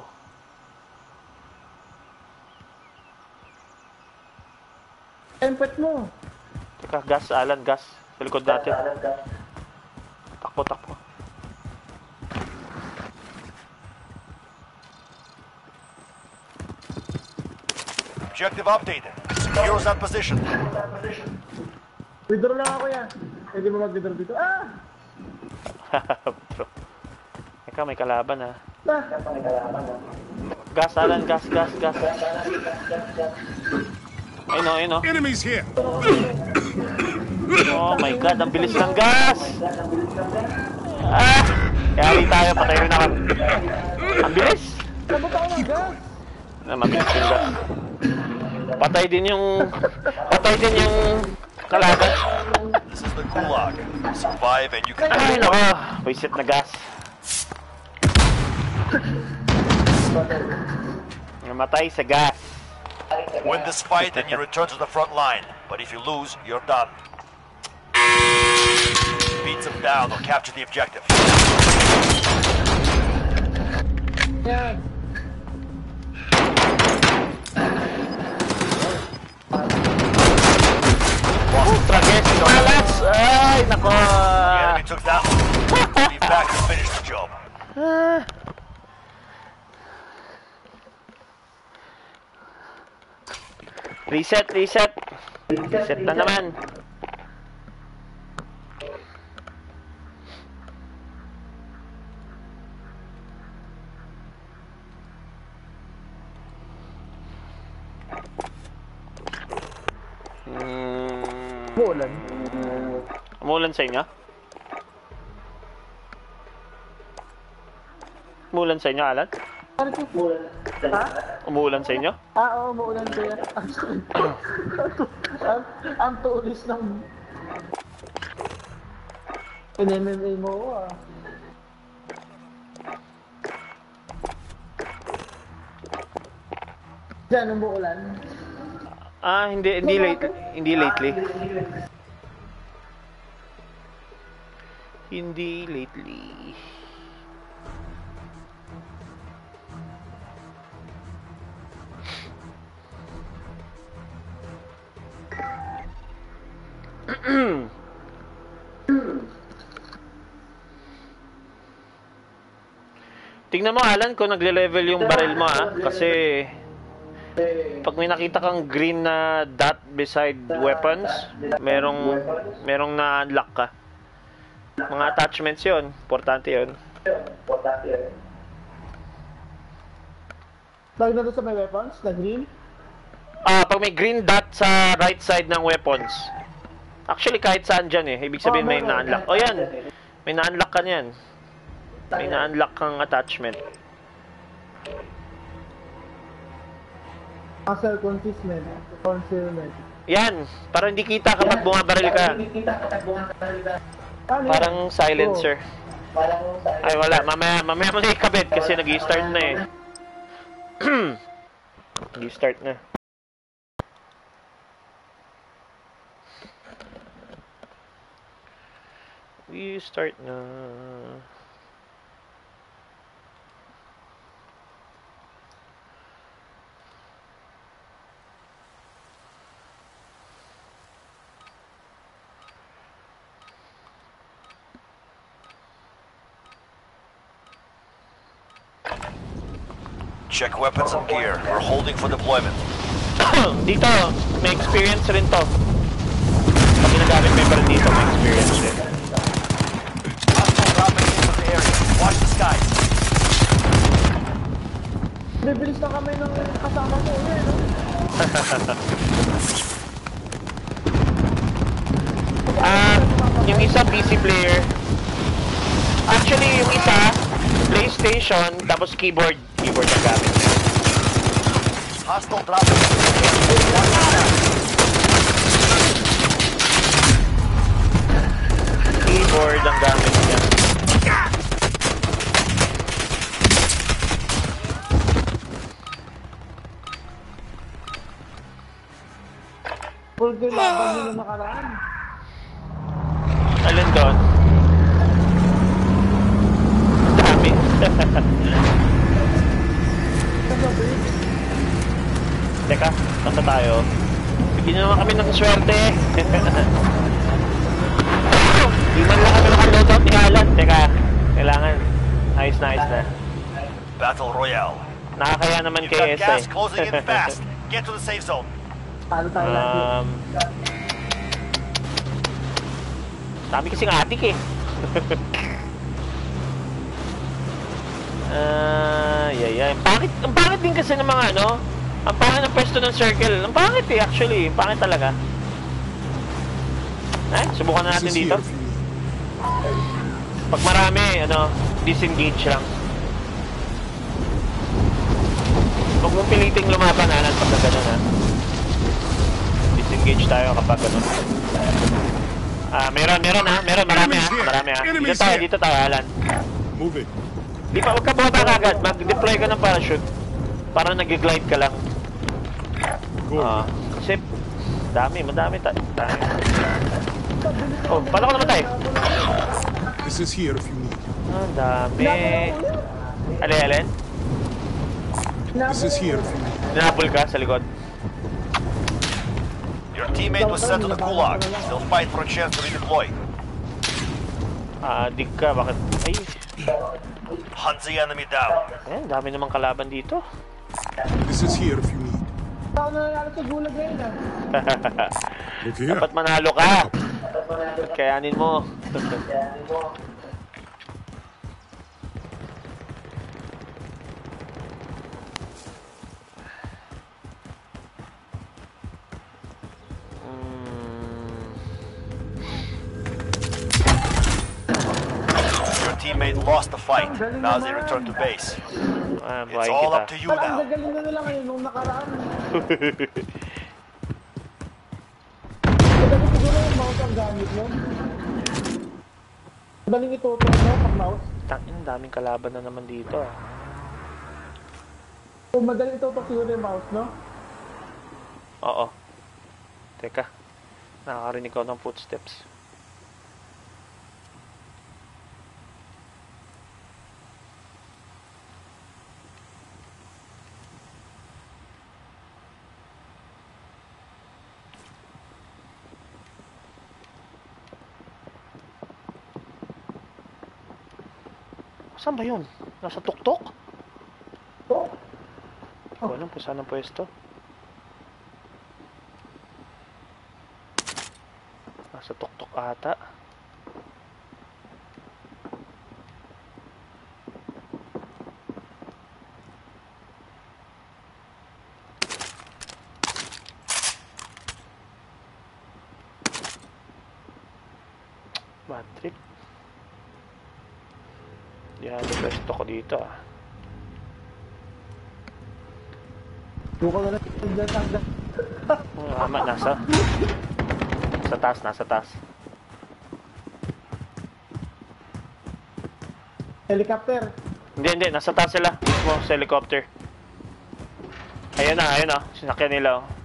Empet mo. Teka, gas, Alan, gas. Sa likod natin. Takbo. Objective updated. Heroes on position. Withdraw lang ako yan. Pwede mo mag-withdraw dito. Ah! Bro. Teka, may kalaban ah. Ah! Gas, Alan, gas. Ayun oh. Enemies here. Oh my god, ang bilis ng gas! Ah! Yari tayo, patay rin ako. Ang bilis! Sabot ako ng gas! Mabilis yung gas. Patay din yung kalaban. This is the Gulag. Survive and you can... Ay, nako. Wisit na gas. Namatay sa gas. Win this fight and you return to the front line. But if you lose, you're done. Beat them down or capture the objective. Yan. Tragedy. Malas! Ay, nako. The enemy took that one. Be back to finish the job. Reset. Reset na naman. Umuulan. Umuulan sa inyo? Umuulan sa inyo, Alan? Ano ito? Ha? Umuulan sa inyo? Oo, umuulan kuya. Ang tulis ng... MMA mo ah. Diyan, umuulan. Hindi lately. Hindi lately. Tingnan mo, Alan, kung nagle-level yung barrel mo, kasi pag may nakita kang green na dot beside weapons, merong na-unlock ka. Mga attachments yun. Importante yun. Lagi na doon sa may weapons, na green. Pag may green dot sa right side ng weapons. Actually, kahit saan dyan Ibig sabihin may na-unlock. O yan. May na-unlock ka niyan. May na-unlock kang attachment. Muscle concealment. Yan. Para hindi kita kapag bumabaril ka. Parang silencer. Ay, wala. Mamaya mo na ikabit kasi nag-i-start na Nag-i-start na. Start na. Check weapons and gear. We're holding for deployment. Dito, may experience rin to. Pag ginagamit mo yung baril dito, may experience rin. Hostile dropping into the area. Watch the skies. Bibilis na kami ng kasama ko no? Yung isa PC player. Actually, yung isa PlayStation, tapos keyboard ang gamit niya. Hostile dropping into the area. Watch the skies. Keyboard ang gamit niya. Full game laban nyo na nakaraan. Alin doon? Dami. Teka, basta tayo. Bigyan naman kami ng swerte. Di man lang kami naka-loadout ni Alan. Teka, kailangan. Ayos na. Battle Royale. Nakakaya naman You've kay got gas SA. closing in fast. Get to the safe zone. Paano tayo lagi? Dami kasing adik Ang pangit din kasi ng mga ang pangit ng pwesto ng circle. Ang pangit actually. Ang pangit talaga. Subukan na natin This is dito. here if you need. Pag marami, disengage lang. Huwag mong piliting lumaban, Alan, pag na gano'n, Disengage tayo kapag gano'n. Meron, marami, Dito tayo, Alan. Move it. Di pa, huwag ka bumaba agad. Mag-deploy ka ng parachute. Para nag-glide ka lang. Go. Kasi, madami tayo. Oh, paano ko naman tayo? This is here if you need. Ang dami. Alin? This is here if you need. Ninapol ka sa likod. Your teammate was sent to the gulag. They'll fight for a chance to redeploy. Dig ka, bakit? Ay, Hunt the enemy down. dami namang kalaban dito. This is here if you need. Tao na nangyari sa gulag ngayon Look here. Dapat manalo ka. Kayanin mo. teammate lost the fight. Now they return to base. It's Buhayin all kita. up to you Parang now. gagaling na nila ngayon nung nakaraan. Madali siguro yung mouse ang gamit mo. Madaling itutok mo pag mouse. Tangin, daming kalaban na naman dito. Kung madaling itutok siguro yung mouse, no? Oo. Teka. Nakakarinig ako ng footsteps. Saan ba yun? Nasa tuktok? Oh. Hindi ko alam kung saan ang pwesto. Nasa tuktok ata. Bad trip. Yan, pwesto ko dito ah. Buka na lang dyan hanggang. Tama, nasa taas, nasa taas. Helicopter. Hindi, nasa taas sila. Mismo sa helicopter. Ayun na, sinakyan nila oh.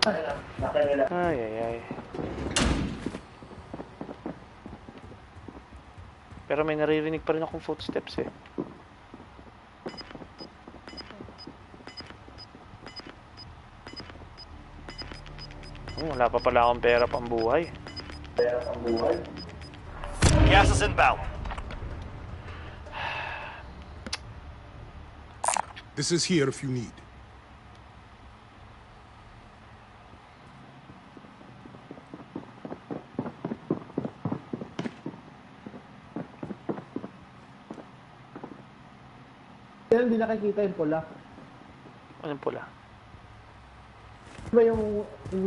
Ay. Pero may naririnig pa rin akong footsteps eh. Wala pa pala akong pera pang buhay. Gas is inbound. This is here if you need. Yan, hindi nakikita yung pula. Anong pula? Diba yung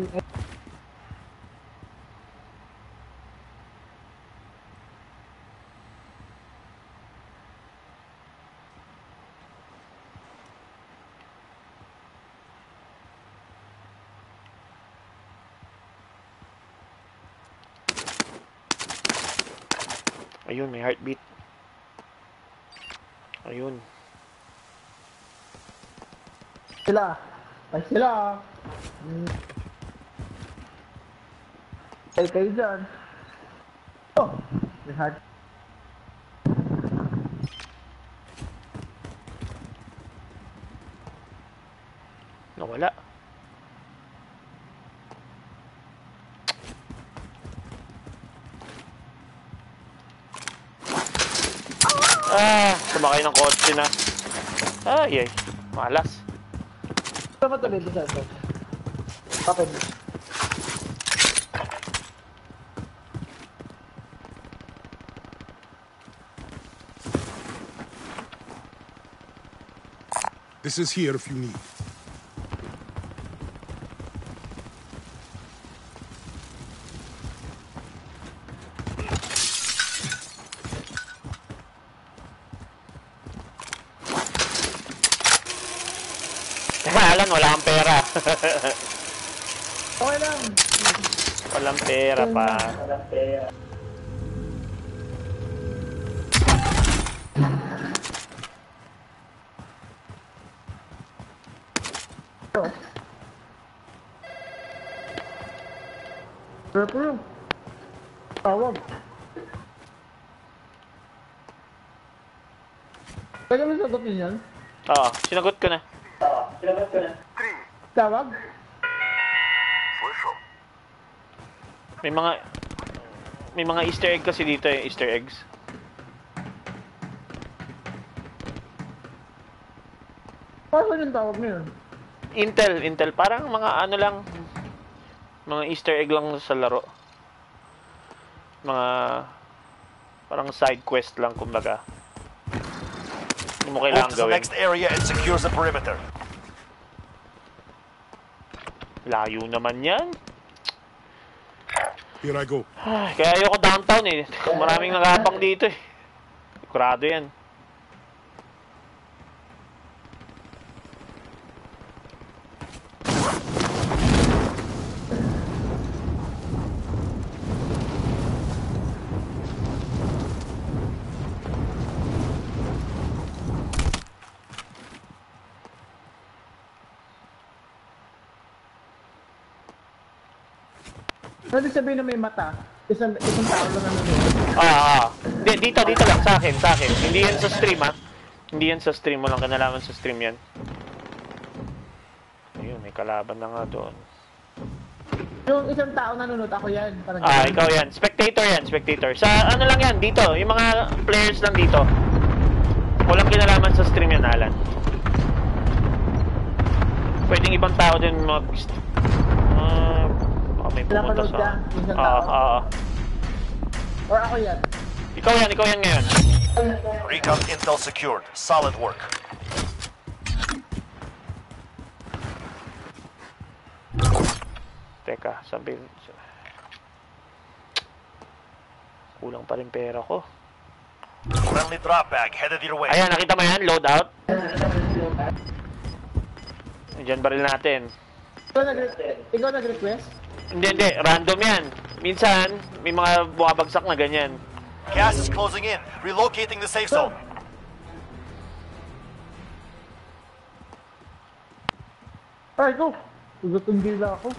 Ayun, may heartbeat. Ayun. sila. Ay sila. Ay kayo dyan. Oh, may heart. Nawala. Sumakay ng kotse na. Ay, malas. Tama to, baby, saan to? Kapag. This is here if you need. Alan, wala kang pera. Okay lang. Walang pera pa. Pero, tawag. Pwede mo sagutin yan? Oo, sinagot ko na. Tawag? May mga Easter egg kasi dito eh, Easter eggs. Paano yung tawag mo yun? Intel, parang mga ano lang, mga Easter egg lang sa laro. Mga parang side quest lang kumbaga. Hindi mo Move kailangan to the gawin. next area and secure the perimeter. Layo naman yan. Here I go. Kaya ayoko downtown eh. Maraming nagapang dito eh. Sigurado yan. Ano sabihin na may mata? Isang tao lang nanonood. Hindi, dito lang, sa akin. Hindi yan sa stream, ha? Hindi yan sa stream, walang kinalaman sa stream yan. Ayun, may kalaban na nga doon. Yung isang tao nanonood, ako yan. Parang Ikaw yan. Spectator. Sa ano lang yan, dito. Yung mga players lang dito. Walang kinalaman sa stream yan, Alan. Pwedeng ibang tao din mag... may pumunta napanood ka? sa... Isang tao? Or ako yan? Ikaw yan ngayon. Recon intel secured. Solid work. Teka, sabi... Kulang pa rin pera ko. Friendly drop bag headed your way. Ayan, nakita mo yan? Loadout. Diyan baril natin. Ikaw nag-request? Hindi. Random yan. Minsan, may mga bumabagsak na ganyan. Gas is closing in. Relocating the safe zone. Ay, go! Tututunggil na ako.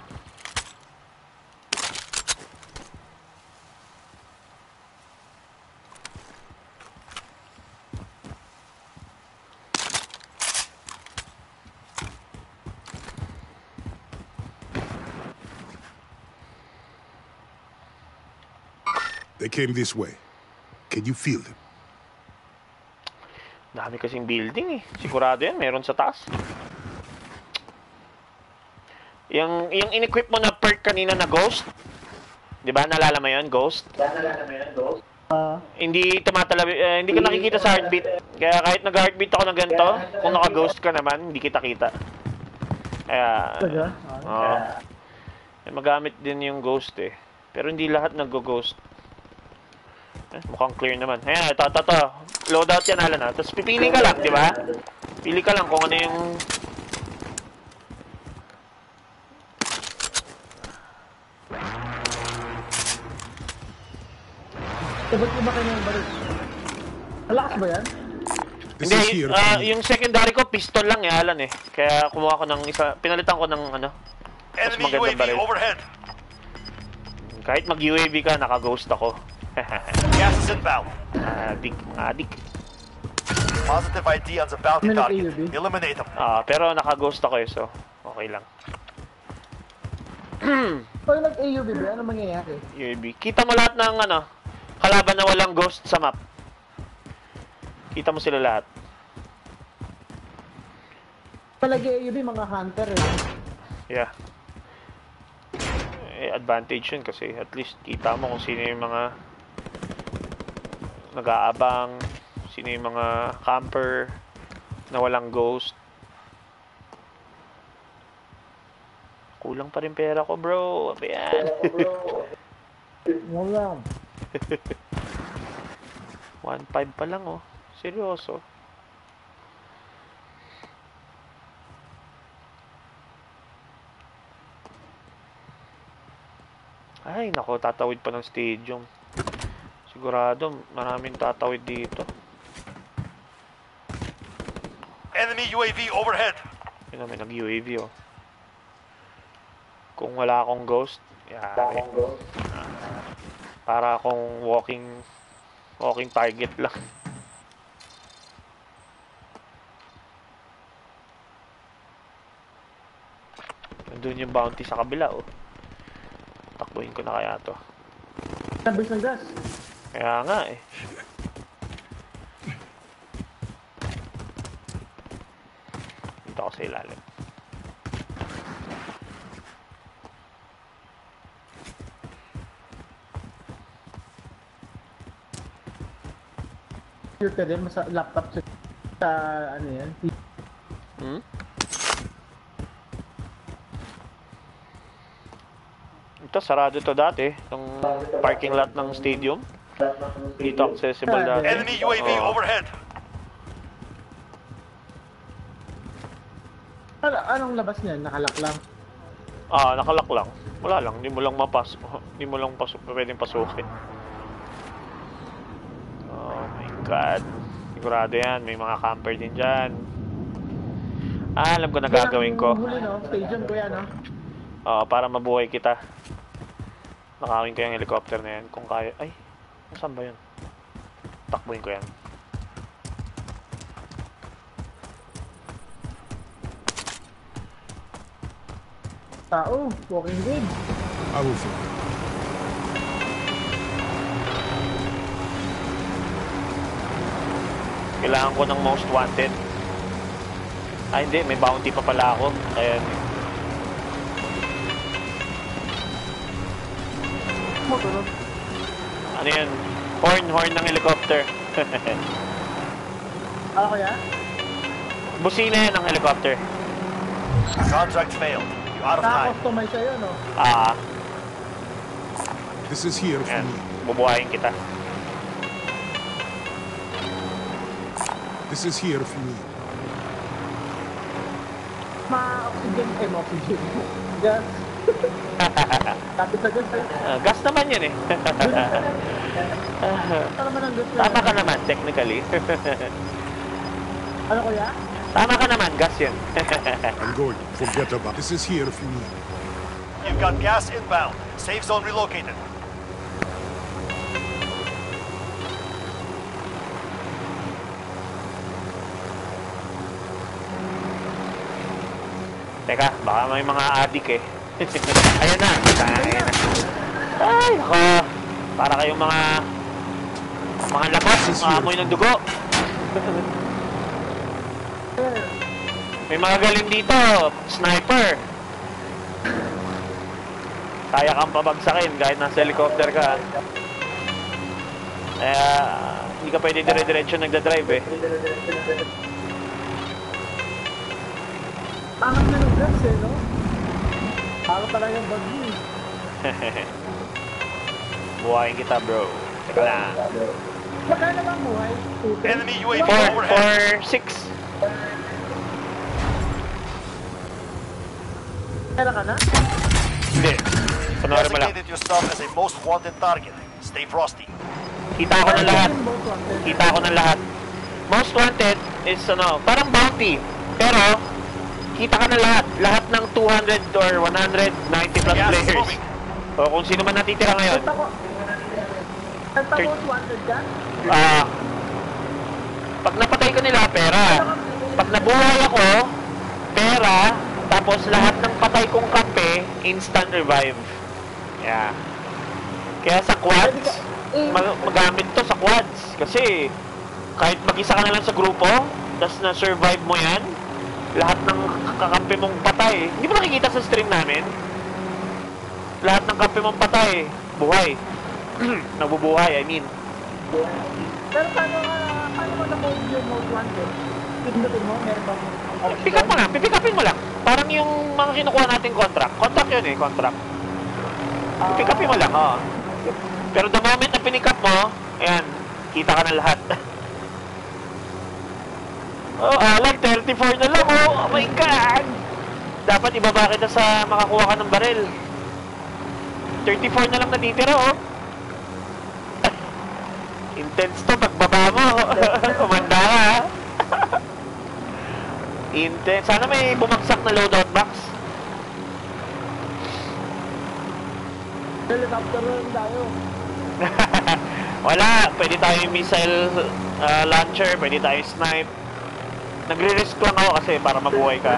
They came this way. Can you feel them? Dami kasing building eh. Sigurado yan, meron sa taas. Yung in-equip mo na perk kanina na ghost, di ba? Nalala mo yun, ghost? Hindi tumatalabi, hindi ka nakikita sa heartbeat. Kaya kahit nag-heartbeat ako ng ganito, kung naka-ghost ka naman, hindi kita kita. Kaya, magamit din yung ghost eh. Pero hindi lahat nag-ghost. Mukhang clear naman. Ayan, ito. Loadout yan, Alan, ha? Tapos pipili ka lang, di ba? Pili ka lang kung ano yung... Sabot mo ba kayo ng baril? Malakas ba yan? Hindi, yung secondary ko, pistol lang eh, Alan eh. Kaya kumuha ko ng isa, pinalitan ko ng ano, mas Enemy magandang UAV baril. overhead. Kahit mag-UAV ka, naka-ghost ako. Gas is inbound. Adik. Positive ID on the bounty Minute target. AUV. Eliminate them. Pero naka-ghost ako eh, so okay lang. Pag nag-AUV ba, ano mangyayari? UAV. Kita mo lahat ng ano, kalaban na walang ghost sa map. Kita mo sila lahat. Pag nag-AUV, mga hunter eh. Yeah. Advantage yun kasi at least kita mo kung sino yung mga nag-aabang, sino yung mga camper na walang ghost. Kulang pa rin pera ko, bro. Ano yan? Wala. 1.5 pa lang, oh. Seryoso. Ay, nako, tatawid pa ng stadium. Sigurado, maraming tatawid dito. Enemy UAV overhead. Yun na, may nag-UAV, oh. Kung wala akong ghost, yari. Para akong walking target lang. Nandun yung bounty sa kabila, oh. Takbuhin ko na kaya to. Nabis ng gas. Kaya nga eh. Dito ako sa ilalim. Sure ka din, sa laptop sa ano yan? Ito, sarado to dati. Itong parking lot ng stadium. Dito accessible dati. Enemy UAV Oo. overhead. Anong labas niyan? Nakalak lang. Ah, nakalak lang. Wala lang, hindi mo lang hindi mo lang pwedeng pasukin. Oh my god. Sigurado yan, may mga camper din dyan. Ah, alam ko na gagawin ko. Huli, no? Station ko yan, no? Oo, para mabuhay kita. Nakawin ko yung helicopter na yan kung kaya. Ay, saan ba yun? Takbuhin ko yan. Tao, walking dead. I will find them. Kailangan ko ng most wanted. Ah, hindi. May bounty pa pala ako. Ayan. Motor. Ano yan? Horn ng helicopter. Ano kaya? Busina yan ng helicopter. Contract failed. You're out of time. Naka-customize sa'yo, no? Ah, This is here for ayan. me. Bubuhayin kita. This is here for me. Ma-oxygen. Oxygen. Gas. Tapos sa gas, eh. Gas naman yan eh. Ano naman ang gas na Tama yan? ka naman, technically. Ano kaya? Tama ka naman, gas yan. I'm going. Forget about this. Is here for me. You've got gas inbound. Safe zone relocated. Teka, baka may mga adik eh. Ayan na. Ayan na. Ay, nako. Para kayong mga labas, mga amoy ng dugo. May mga galing dito. Sniper. Kaya kang pabagsakin kahit nasa helicopter ka. Kaya, hindi ka pwede dire-diretso nagdadrive eh. Angat na ng gas, eh, no? Ako pala yung bag mo, eh. Buhayin kita bro. Teka lang. Magkano ba ang buhay? Enemy UAV overhead. 4, 6. Kaya ka na? Hindi. Panoorin mo lang. Designated yourself as a most wanted target. Stay frosty. Kita ko ng lahat. Kita ko ng lahat. Most wanted is parang bounty. Pero, kita ka ng lahat. Lahat ng 200 or 190 plus Gas is players. moving. O kung sino man natitira ngayon. Kanta mo 200 ka? Pag napatay ko nila, pera. Pag nabuhay ako, pera. Tapos lahat ng patay kong kampe, instant revive. Yeah. Kaya sa quads, magamit to sa quads. Kasi, kahit mag-isa ka na lang sa grupo, tapos na-survive mo yan, lahat ng kakampi mong patay. Hindi mo nakikita sa stream namin? Lahat ng kampi mong patay, buhay. Nabubuhay, I mean. Pero paano mo na-mode yung mode 1 din? Pindutin mo, meron bang Pick up mo lang, pipick upin mo lang. Parang yung mga kinukuha nating contract. Contract yun eh, contract. Pick upin mo lang, oo. Pero the moment na pinick up mo, ayan, kita ka na lahat. Oh, alam, 34 na lang, oh. Oh my God! Dapat ibaba kita sa makakuha ka ng baril. 34 na lang natitira, oh. Intense to, pagbaba mo. Kumanda ka, ha? Intense. Sana may bumagsak na loadout box. helicopter rin tayo? Wala. Pwede tayong missile launcher. Pwede tayong snipe. Nagre-risk lang ako kasi para mabuhay ka.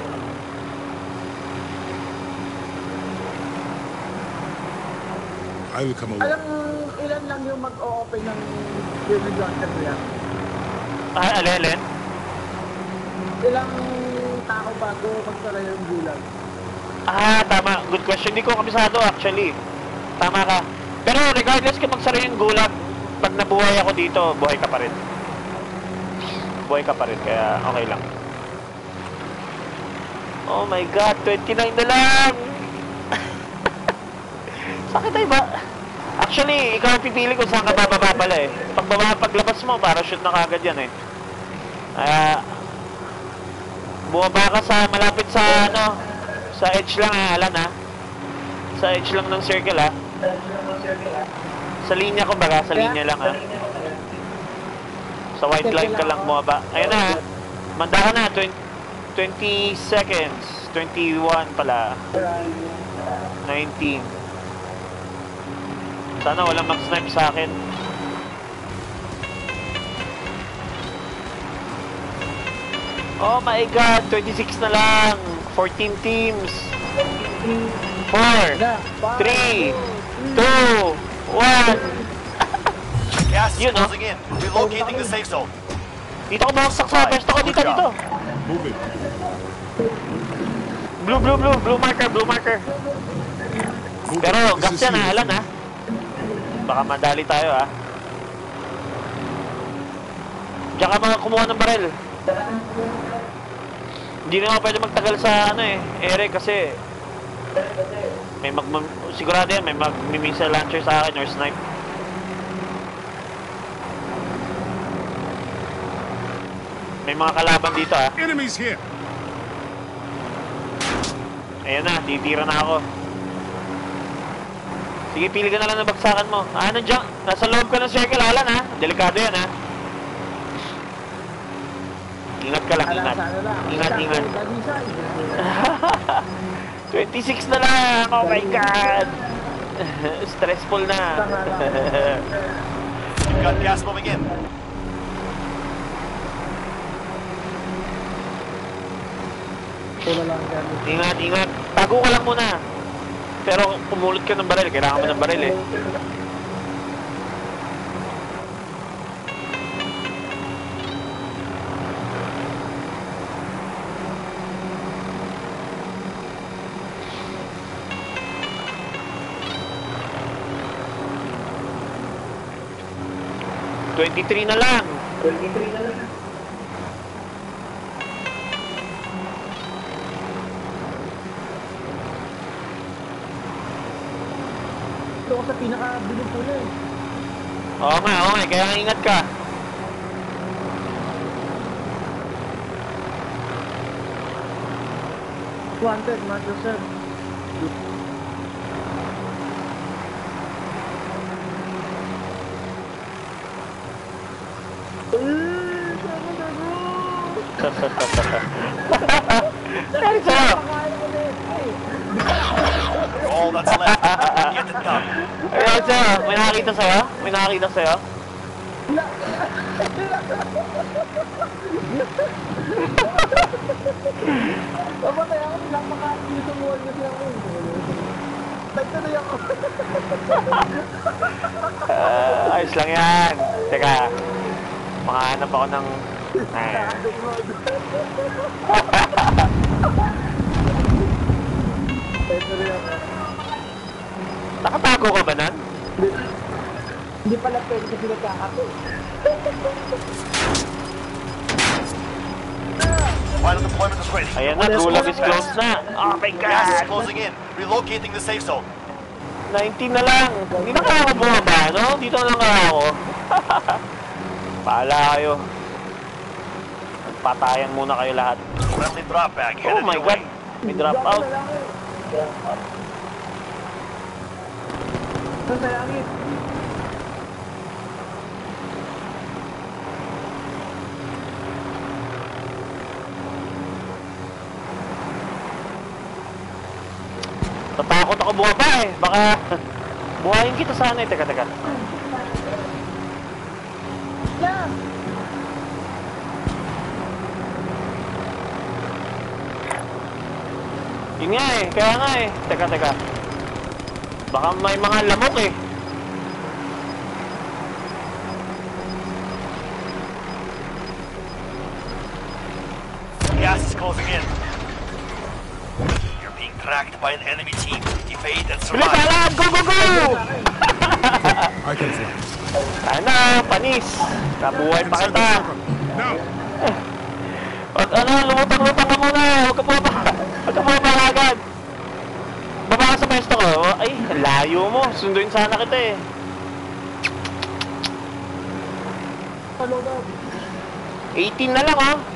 I will come along. Alam, ilan lang yung mag-o-open ng unit launcher niya? Ah, alin? Ilang tao bago magsara yung gulag? Ah, tama. Good question. Hindi ko kabisado actually. Tama ka. Pero regardless kung magsara yung gulag, pag nabuhay ako dito, buhay ka pa rin. Buhay ka pa rin. Kaya okay lang. Oh my God. 29 na lang! Sakit tayo ba? Actually, ikaw ang pipili kung saan ka bababa pala eh. Paglabas mo, parachute na kagad yan eh. Bumaba ka sa malapit sa ano, sa edge lang Alan ha. Sa edge lang ng circle ha. Sa linya kumbaga, sa linya lang ha. Sa white line ka lang bumaba. Ayun na ha. Manda ka na, 20 seconds. 21 pala. 19. Sana walang mag-snipe sa akin. Oh my god, 26 na lang. 14 teams. 4, 3, 2, 1. Gas is Yun, oh. closing in. Relocating the safe zone. Dito ko bumagsak sa pwesto ko. Dito, dito. Move it. Blue marker. Move Pero it. gas This is yan ha, serious. Alan ha. Baka madali tayo ha. Diyan ka mga kumuha ng barel. Hindi na ako pwede magtagal sa ano eh, ere kasi may sigurado yan, may mag-missile launcher sa akin or snipe. May mga kalaban dito ha. Enemies here. Ayan na, titira na ako. Sige, pili ka na lang ng bagsakan mo. Nandiyan, nasa loob ka ng circle, Alan ha. Delikado yan ha. Ingat ka lang, ingat. Ingat. 26 na lang! Oh my god! Stressful na. You've got gas moving in. Ingat. Tago ka lang muna. Pero pumulot ka ng baril. Kailangan mo ng baril eh. $23 na lang. Ito ko sa pinaka-bilog po na eh. Oo nga. Kaya ingat ka. Wanted, sir. All that's left. Get it done. Ayan sa'yo. May nakakita sa'yo? Pamatay ako, napaka-dito mo kasi ako. Nagtuloy ako. Ayos lang yan. Teka. Makahanap ako ng... Nagtuloy ako. Nakatago ka ba nan? Hindi pala pwede kasi nagkakato. Final deployment is ready. Ayan na, Gulag is close na. Oh my Gas is god! closing in. Relocating the safe zone. 19 na lang. Hindi na kaya ako bumaba, no? Dito na lang kaya ako. Paala kayo. Patayan muna kayo lahat. Friendly drop bag Oh headed my your god. way. May drop out. Saan sa langit? Tatakot ako bumaba eh. Baka buhayin kita sana eh. Teka. Yeah! Yun nga eh. Kaya nga eh. Teka. Baka may mga lamok eh. Gas is closing in. You're being tracked by an enemy team. Evade and Bilis survive. Alan! Go! I can fly. Ano, panis. Nabuhay pa Inside the kita. circle. Now. Wag lumutang-lutang ka muna. Huwag ka bumaba agad. Baba ka sa pwesto ko. Ay, layo mo. Sunduin sana kita eh. load up. 18 na lang, oh.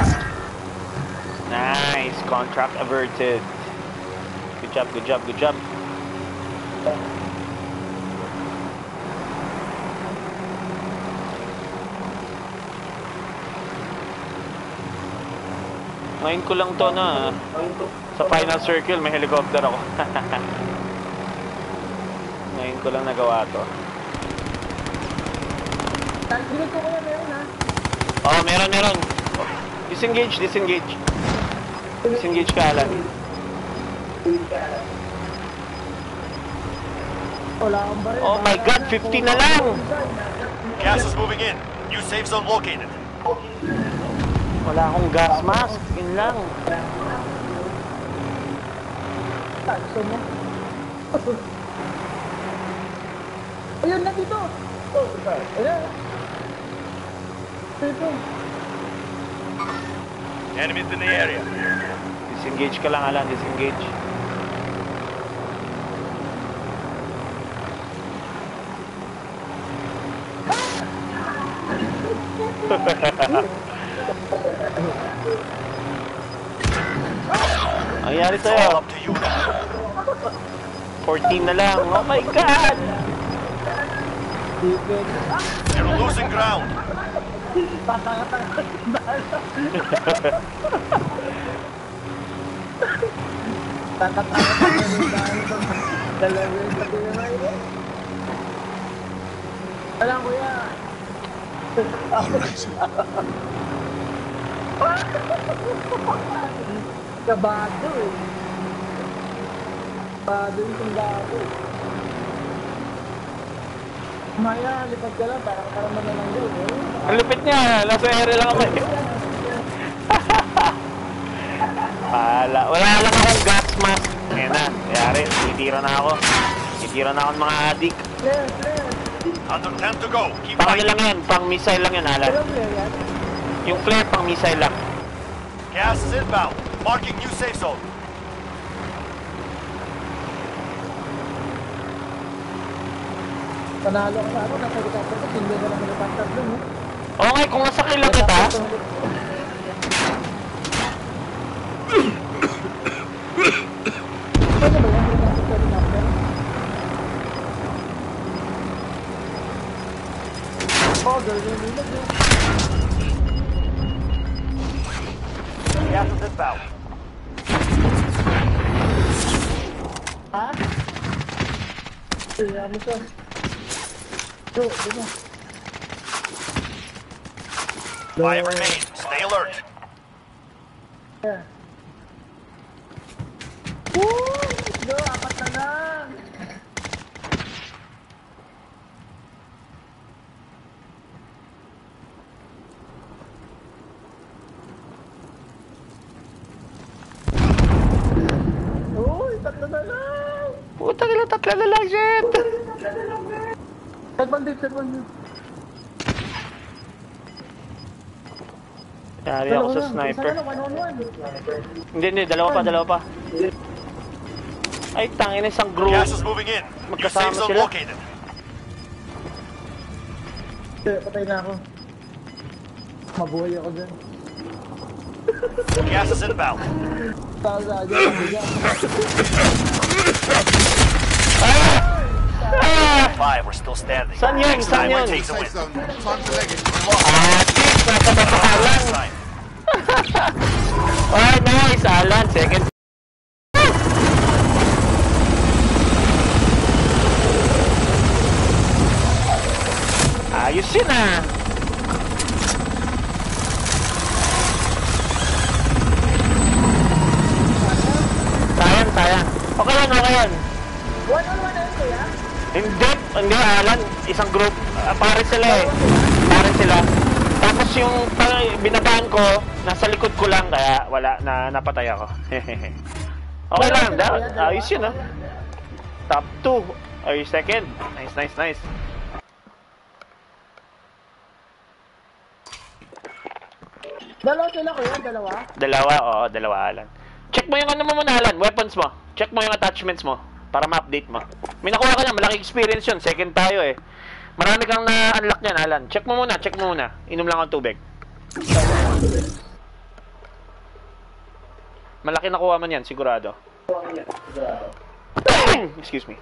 Nice. Contract averted. Good job, good job, good job. Ngayon ko lang to na sa final circle may helicopter ako. Ngayon ko lang nagawa to. Tanggilid ko kaya meron ha. Oh, meron. Disengage. Disengage ka, Alan. Wala akong baril. Oh my God, 50 na lang! Gas is moving in. New safe zone located. Wala akong gas mask. Yun lang. Gusto mo? Ayun na dito! Ayun! Dito! Enemies in the area. Disengage ka lang, Alan. Disengage. Ang nangyari It's all sa'yo? up to you now. 14 na lang. Oh my God! You're losing ground. Alam ko yan. Kabado eh. Kabado yung sundado eh. Maya, lipat ka lang, parang karaman na lang yun eh. Ang lupit niya. Nasa ere lang ako eh. Wala lang akong gas mask. Ayan na. Yari. Titira na ako. Titira na ako ng mga adik. Flare. Under 10 to go. Keep Pang ano fighting. lang yan. Pang missile lang yan, Alan. Alam mo yan? Yung flare pang missile lang. Gas is inbound. Marking new safe zone. Panalo ka sa ano, nasa helicopter ko, hindi ka lang helicopter dun eh. Okay, kung nasakay lang kita, Ano ba yan? Helicopter sa helicopter? Oh, girl, yung lilag yun. Gas is inbound. Ha? Kaya mo siya. Go, dito. 5 remain. Stay alert. Yeah. Woo! Let's go! Apat na lang! Uy! Tatlo na lang! puta nila, tatla na lang, shit! Set bandit! Yari ako sa sniper. Sana 1-on-1. Hindi, dalawa pa. Ay, tangin na isang group. Gas is moving in. New Magkasama safe zone sila. located. Patay na ako. Mabuhay ako dyan. Gas is inbound. Tawag sa dyan. 5, we're still standing. Saan yun? Next Saan time, yun? take the win. Time to leg it. Atik, nasa batalan. Last time. Oh, nice, Alan. Second. Ayos yun ah. Sayang. Okay yan. 1-on-1 na yun, kuya? Hindi, Alan. Isang group. Pare sila eh. Tapos yung binabaan ko, nasa likod ko lang, kaya wala, napatay ako. Okay lang, ayos yun ah. Top 2. Ay, second. Nice. Dalawa sila, kuya? Dalawa, Alan. Check mo yung ano mo muna, Alan, weapons mo. Check mo yung attachments mo, para ma-update mo. May nakuha ka na, malaking experience yun. Second tayo eh. Marami kang na-unlock niyan, Alan. Check mo muna, check mo muna. Inom lang ang tubig. Malaki nakuha man yan, sigurado. Excuse me.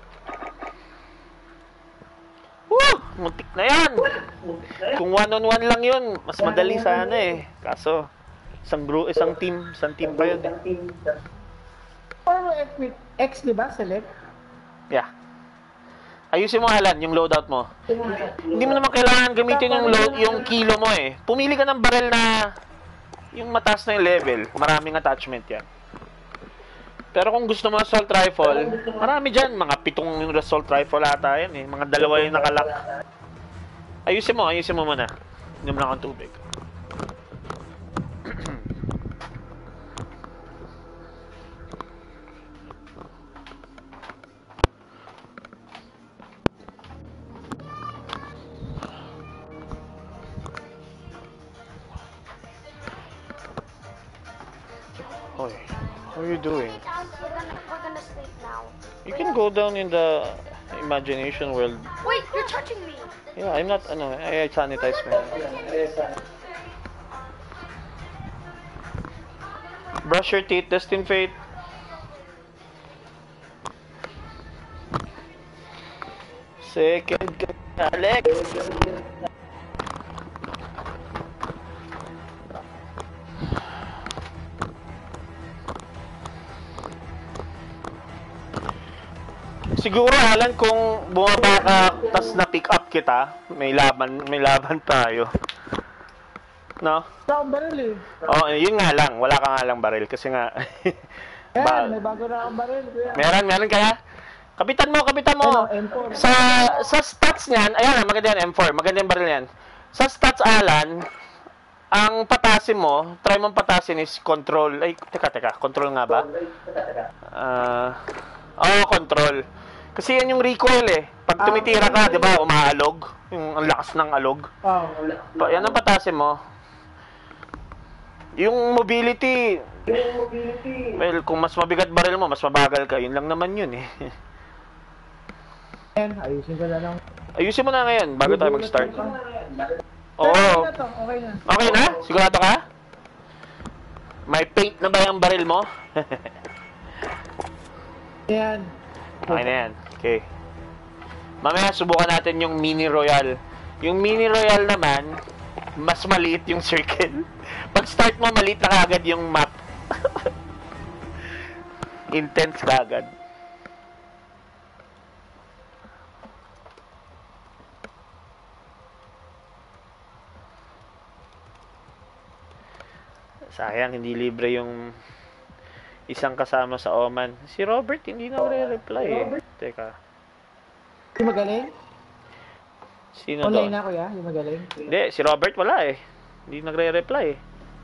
Woo! Muntik na yan! Kung one-on-one lang yun, mas madali sana eh. Kaso, isang team pa yun. Or X, di ba? Select? Yeah. Ayusin mo, Alan, yung loadout mo. Hindi mo naman kailangan gamitin yung kilo mo eh. Pumili ka ng barrel na yung mataas na yung level. Maraming attachment yan. Pero kung gusto mo assault rifle, marami dyan. Mga 7 yung assault rifle ata yan eh. Mga 2 yung nakalak. Ayusin mo muna. Inom lang ang tubig. Oy, what are you doing? We're gonna sleep now. You can go down in the imagination world. Wait, you're touching me. Yeah, I'm not, I sanitize my hands. Brush your teeth, Destin Fate. Second, Alex. Siguro, Alan, kung bumaba ka, tas na-pick up kita, may laban tayo. No? Wala akong baril eh. Oh, yun nga lang. Wala ka nga lang baril. Kasi nga... Ayan, may bago na akong baril. Kuya. Meron kaya? Kapitan mo. Ano, M4. Sa stats niyan, ayan, maganda yan, M4. Maganda yung baril yan. Sa stats, Alan, ang patasin mo, try mong patasin is control. Ay, teka. Control nga ba? Control. Kasi yan yung recoil eh. Pag tumitira ka, di ba, umaalog. Yung ang lakas ng alog. Yan ang patasin mo. Yung mobility, well, kung mas mabigat baril mo, mas mabagal ka. Yun lang naman yun eh. Ayusin ko na lang. Ayusin mo na ngayon, bago tayo mag-start. Oo. Okay na. Okay na? Sigurado ka? May paint na ba yung baril mo? Ayan. Okay na yan. Okay. Mamaya subukan natin yung mini royal. Yung mini royal naman, mas maliit yung circle. Pag start mo, maliit na kagad yung map. Intense kagad. Sayang, hindi libre yung isang kasama sa Oman. Si Robert, hindi na reply eh. Teka. Yung magaling? Sino Online doon? na kuya, yung magaling. Hindi, si Robert wala eh. Hindi nagre-reply eh.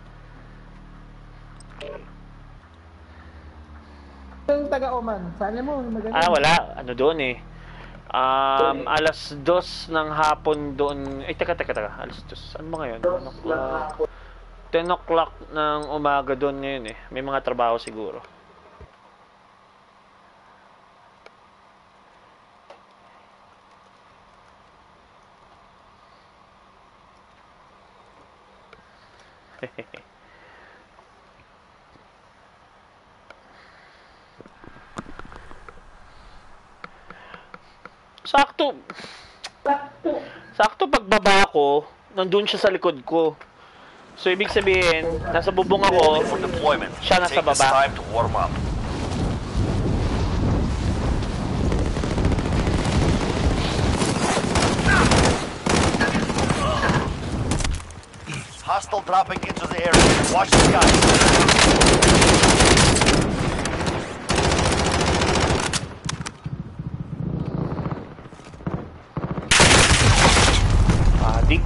Yung taga-Oman, sana mo, yung magaling. Wala. Ano doon eh. Alas 2 ng hapon doon. Ay, teka. Alas 2. Ano ba ngayon? 10 o'clock ng umaga doon ngayon eh. May mga trabaho siguro. Sakto pagbaba ko, nandun siya sa likod ko. So, ibig sabihin, nasa bubong ako, For deployment, siya nasa take this baba. time to warm up. Hostile dropping into the area. Watch the skies. Adik.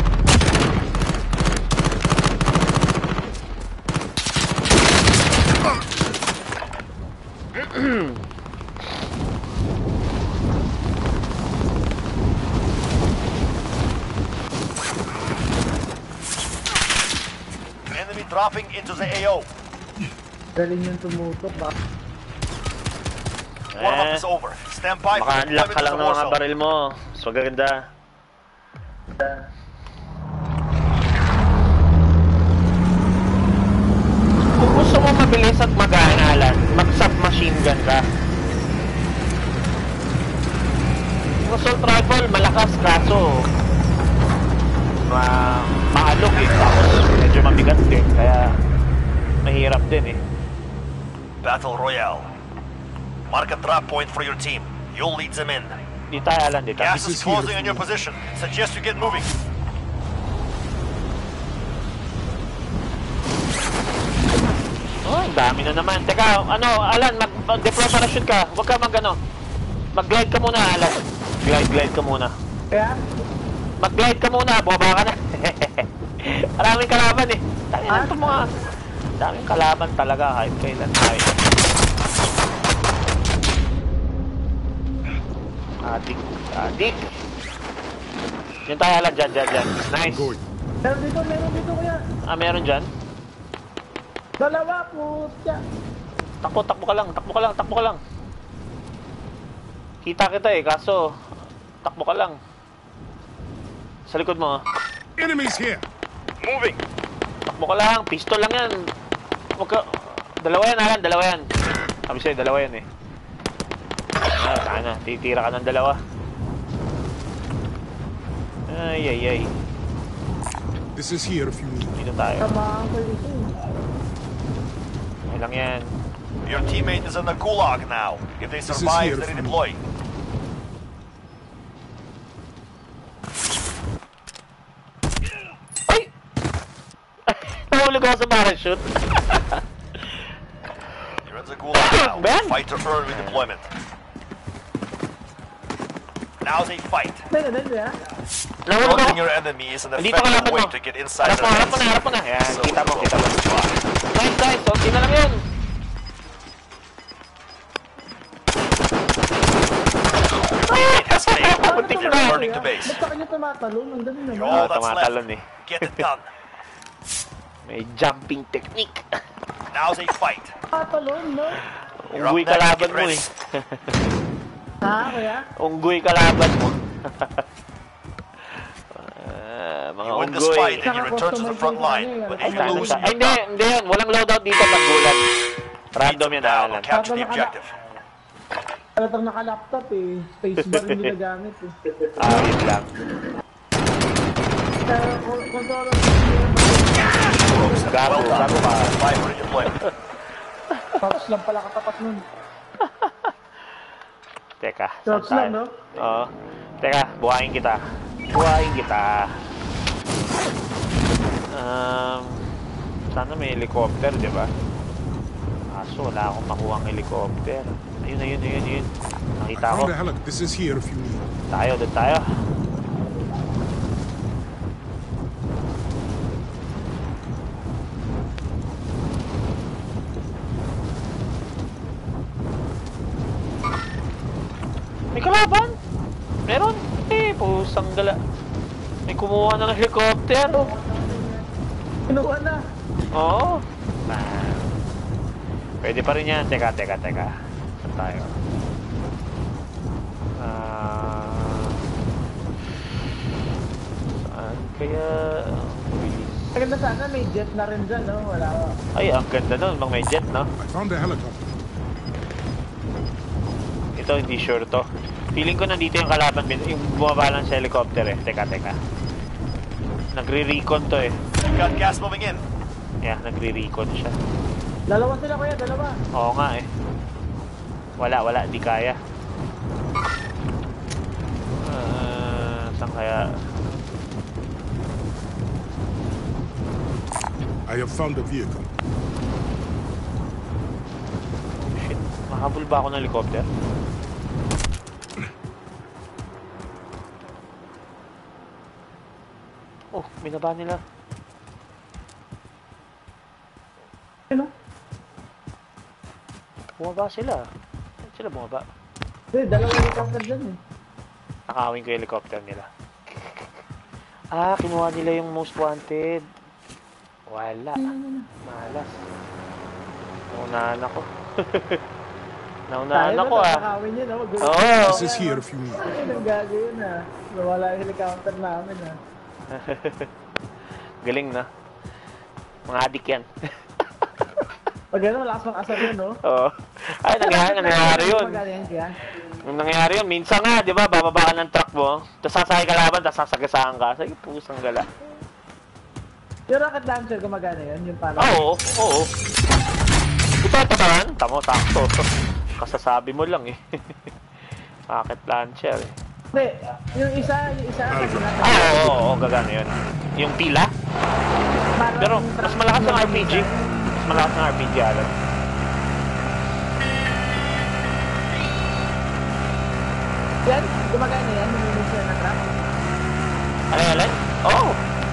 Enemy dropping into the AO. Galing yung tumutok ba? Warm up is over. Stand by for Maka-unlock deployment ka to lang the ng war mga zone. baril mo. maganda. Kung gusto mo mabilis at mag-aanalan, mag-submachine gun ka. Yung assault rifle, malakas kaso maalog eh. Tapos medyo mabigat din, kaya mahirap din eh. Battle Royale. Mark a drop point for your team. You'll lead them in. Di tayo alam dito. Gas is closing on your position. Suggest you get moving. Oh, dami na naman. Teka, ano, Alan, mag-deploy parachute ka. Huwag ka mag-glide ka muna, Alan. Glide ka muna. Kaya? Mag-glide ka muna, bumaba ka na. Maraming kalaban eh. Tangina ito mga... Daming kalaban talaga kahit kailan tayo. Adik. Yung tayo, Alan, dyan. Nice. Meron dito kuya. Ah, meron dyan? Dalawa, putya. Takbo ka lang. Kita kita eh, kaso takbo ka lang. Sa likod mo. Enemies here. Moving. Takbo ka lang, pistol lang yan. Huwag ka... Dalawa yan, Alan, dalawa yan. Sabi sa'yo, dalawa yan eh. Sana, titira ka ng dalawa. Ay. This is here if you need. Dito tayo. Tamaan ko dito. Ay lang yan. Your teammate is in the gulag now. If they This is survive, here they for me. redeploy. Ay! Nahulog ako sa parachute. You're in the gulag now. Ben? Fight to earn redeployment. Now's a fight. Dali ya. Nahulog ako. Hunting your enemy is an Dito ka effective lapit way mo. to get inside their Harap heads. mo na. Yan, So kita mo. go. Nice. Okay na lang yun. Escape. Muntik You're na. returning to base. Ba't sa kanya tumatalon? Ang dami naman. All that's tumatalon left. eh. Get it done. May jumping technique. Now's a fight. Tumatalon, no? You're up Unggoy next. kalaban Get mo ready. eh. Ha, kuya? Unggoy kalaban mo. Mga You win this unggoy. fight and you return to the front line. But if you lose, Ay, hindi yan. Walang loadout dito pag gulat. Random yan, down Alan. and capture the objective. Talatang naka-laptop eh. Spacebar yung ginagamit eh. Yun lang. Controller. Gago ka. Fight for redeployment. Tapos lang pala katapat nun. Teka, saan Shots lang, tayo? no? Oo. Teka, buhayin kita. Sana may helicopter, di ba? Kaso, wala akong makuha ang helicopter. Ayun. Nakita ko. Found a helic. This is here if you need. Doon tayo. May kalaban? Meron? Pusang gala. May kumuha ng helicopter. Kinuha na. Oo. Pwede pa rin yan. Teka. Saan tayo? Saan kaya... Maganda sana may jet na rin dyan, no? Wala ka. Ay, ang ganda nun. Bang may jet, no? I found a helicopter. Ito, hindi sure to. Feeling ko nandito yung kalaban. Yung bumaba lang sa helicopter eh. Teka. Nagre-recon to eh. Got gas moving in. Yeah, nagre-recon siya. Dalawa sila, kuya. Dalawa. Oo nga eh. Wala. Di kaya. Saan kaya? I have found a vehicle. Shit. Mahabol ba ako ng helicopter? Oh, binaba nila. Ano? Bumaba sila. Saan sila bumaba? Dalawa helicopter dyan eh. Nakawin ko yung helicopter nila. Kinuha nila yung most wanted. Wala. Malas. Unahan ako. Naunahan Tayo ako na, ah. nakakawin yun, no? Oo. This is here if you need. Ang gago yun, ah. Nawala yung helicopter namin, ah. Galing na. Mga adik yan. Pag gano'n, malakas mang asar yun, no? Oo. Ay, nangyari yun. Pag yan kaya. Nung nangyari yun, minsan nga, di ba, bababa ka ng truck mo, tapos sasakay ka laban, tapos sasagasaan ka. Sige, pusang gala. Yung rocket launcher, gumagana yun? Yung parang... Oo, oo. Ito, naman. Tamo, sakto. Kasasabi mo lang eh. Rocket launcher eh. Hindi, yung isa, Oo, gagana yun. Yung pila? Pero, mas malakas ang RPG. Mas malakas ang RPG, alam. Yan, gumagana yan, namilis yan na truck. Alin? Oo.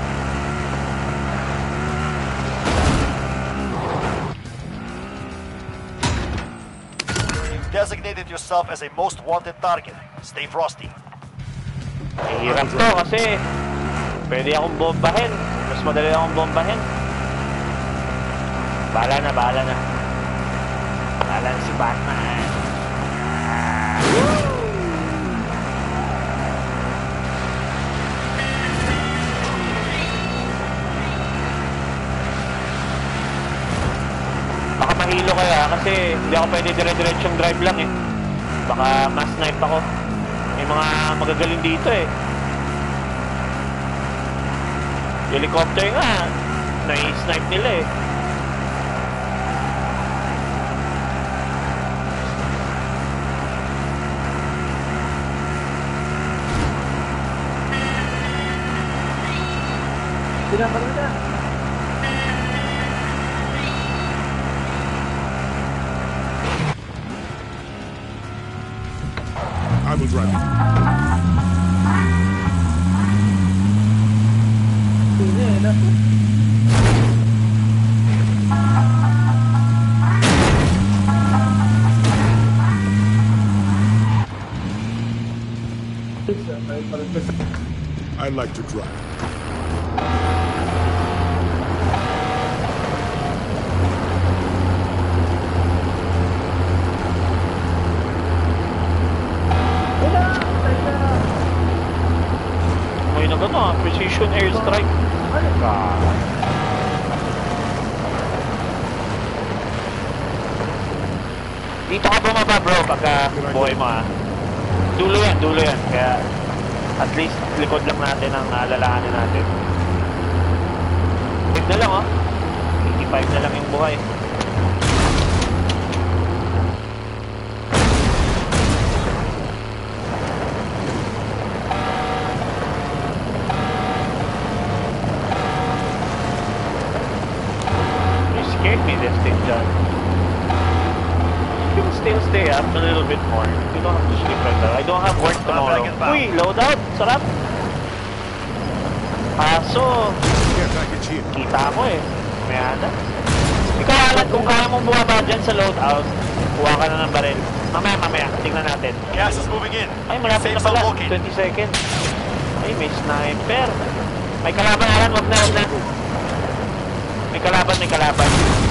You've designated yourself as a most wanted target. Stay frosty. Hirap to kasi pwede akong bombahin. Mas madali akong bombahin. Bahala na. Bahala na si Batman. Baka mahilo kaya kasi hindi ako pwede dire-diretsong drive lang eh. Baka ma-snipe ako. May mga magagaling dito eh. Helicopter nga, na-snipe nila eh. Pinapalo na. I will drive you. Sino eh, no? I like to drive. May na gano'n ah, precision airstrike. Dito ka bumaba bro pagka buhay mo ah. Dulo yan. Kaya at least likod lang natin ang alalahanin natin. Wait na lang oh. 85 na lang yung buhay. You scared me this thing, John. You can still stay up a little bit more. You don't have to sleep right now. I don't have work tomorrow. Uy, loadout! Sarap! Kaso, Yeah, package here. kita ko eh. May ana. Ikaw Alan, kung kaya mong bumaba dyan sa loadout, kuha ka na ng baril. Mamaya. Tingnan natin. Gas is moving in. Ay, malapit na Safe zone pala. located. 20 seconds. Ay, may sniper. May kalaban, Alan. Wag na. May kalaban.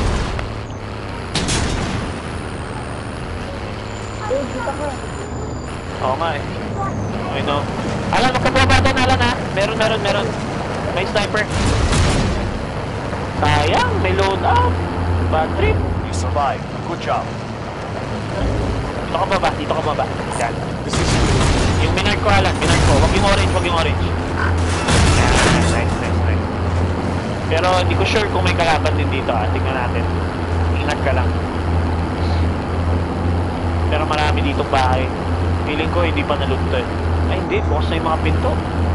Oo nga eh. I know. Alan, magkababa doon, Alan ha. Meron. May sniper. Sayang, may loadout. Bad trip. You survived. Good job. Dito ka baba. Yan. This is Yung minark ko, Alan. Wag yung orange. Yan. Nice. Pero hindi ko sure kung may kalaban din dito ha. Tingnan natin. Ingat ka lang. Pero marami ditong bahay. Feeling ko hindi pa nalugto eh. Ay hindi, bukas na yung mga pinto.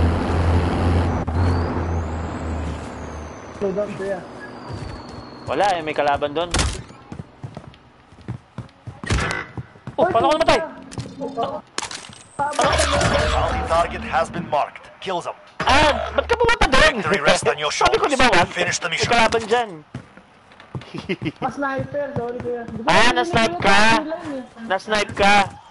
Loadout kuya. Wala eh, may kalaban doon. Oh, paano ko namatay? Bounty target has been marked. Kill them. Ah, ba't ka pumunta doon? Victory rests on your Sabi ko di ba wag? Finish the May mission. kalaban dyan. Sniper, sorry kuya. Di ba Ah, yun na-snipe yung ka. line eh? Na-snipe ka.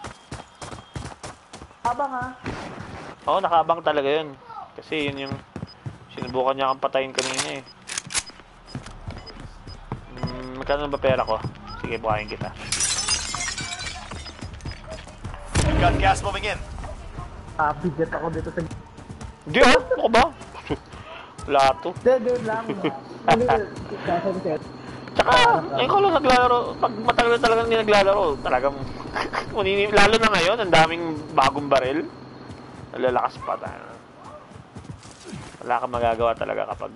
Habang ha. Oo, nakaabang talaga yun. Kasi yun yung sinubukan niya kang patayin kanina eh. Magkano ba pera ko? Sige, buhayin kita. got gas moving in. Bigat ako dito sa... Hindi ako ba? Wala to. Hindi lang. Tsaka, ngayon ko lang naglalaro. Pag matagal na talagang hindi naglalaro, talagang... lalo na ngayon, ang daming bagong baril. Nalalakas pa tayo. Wala kang magagawa talaga kapag...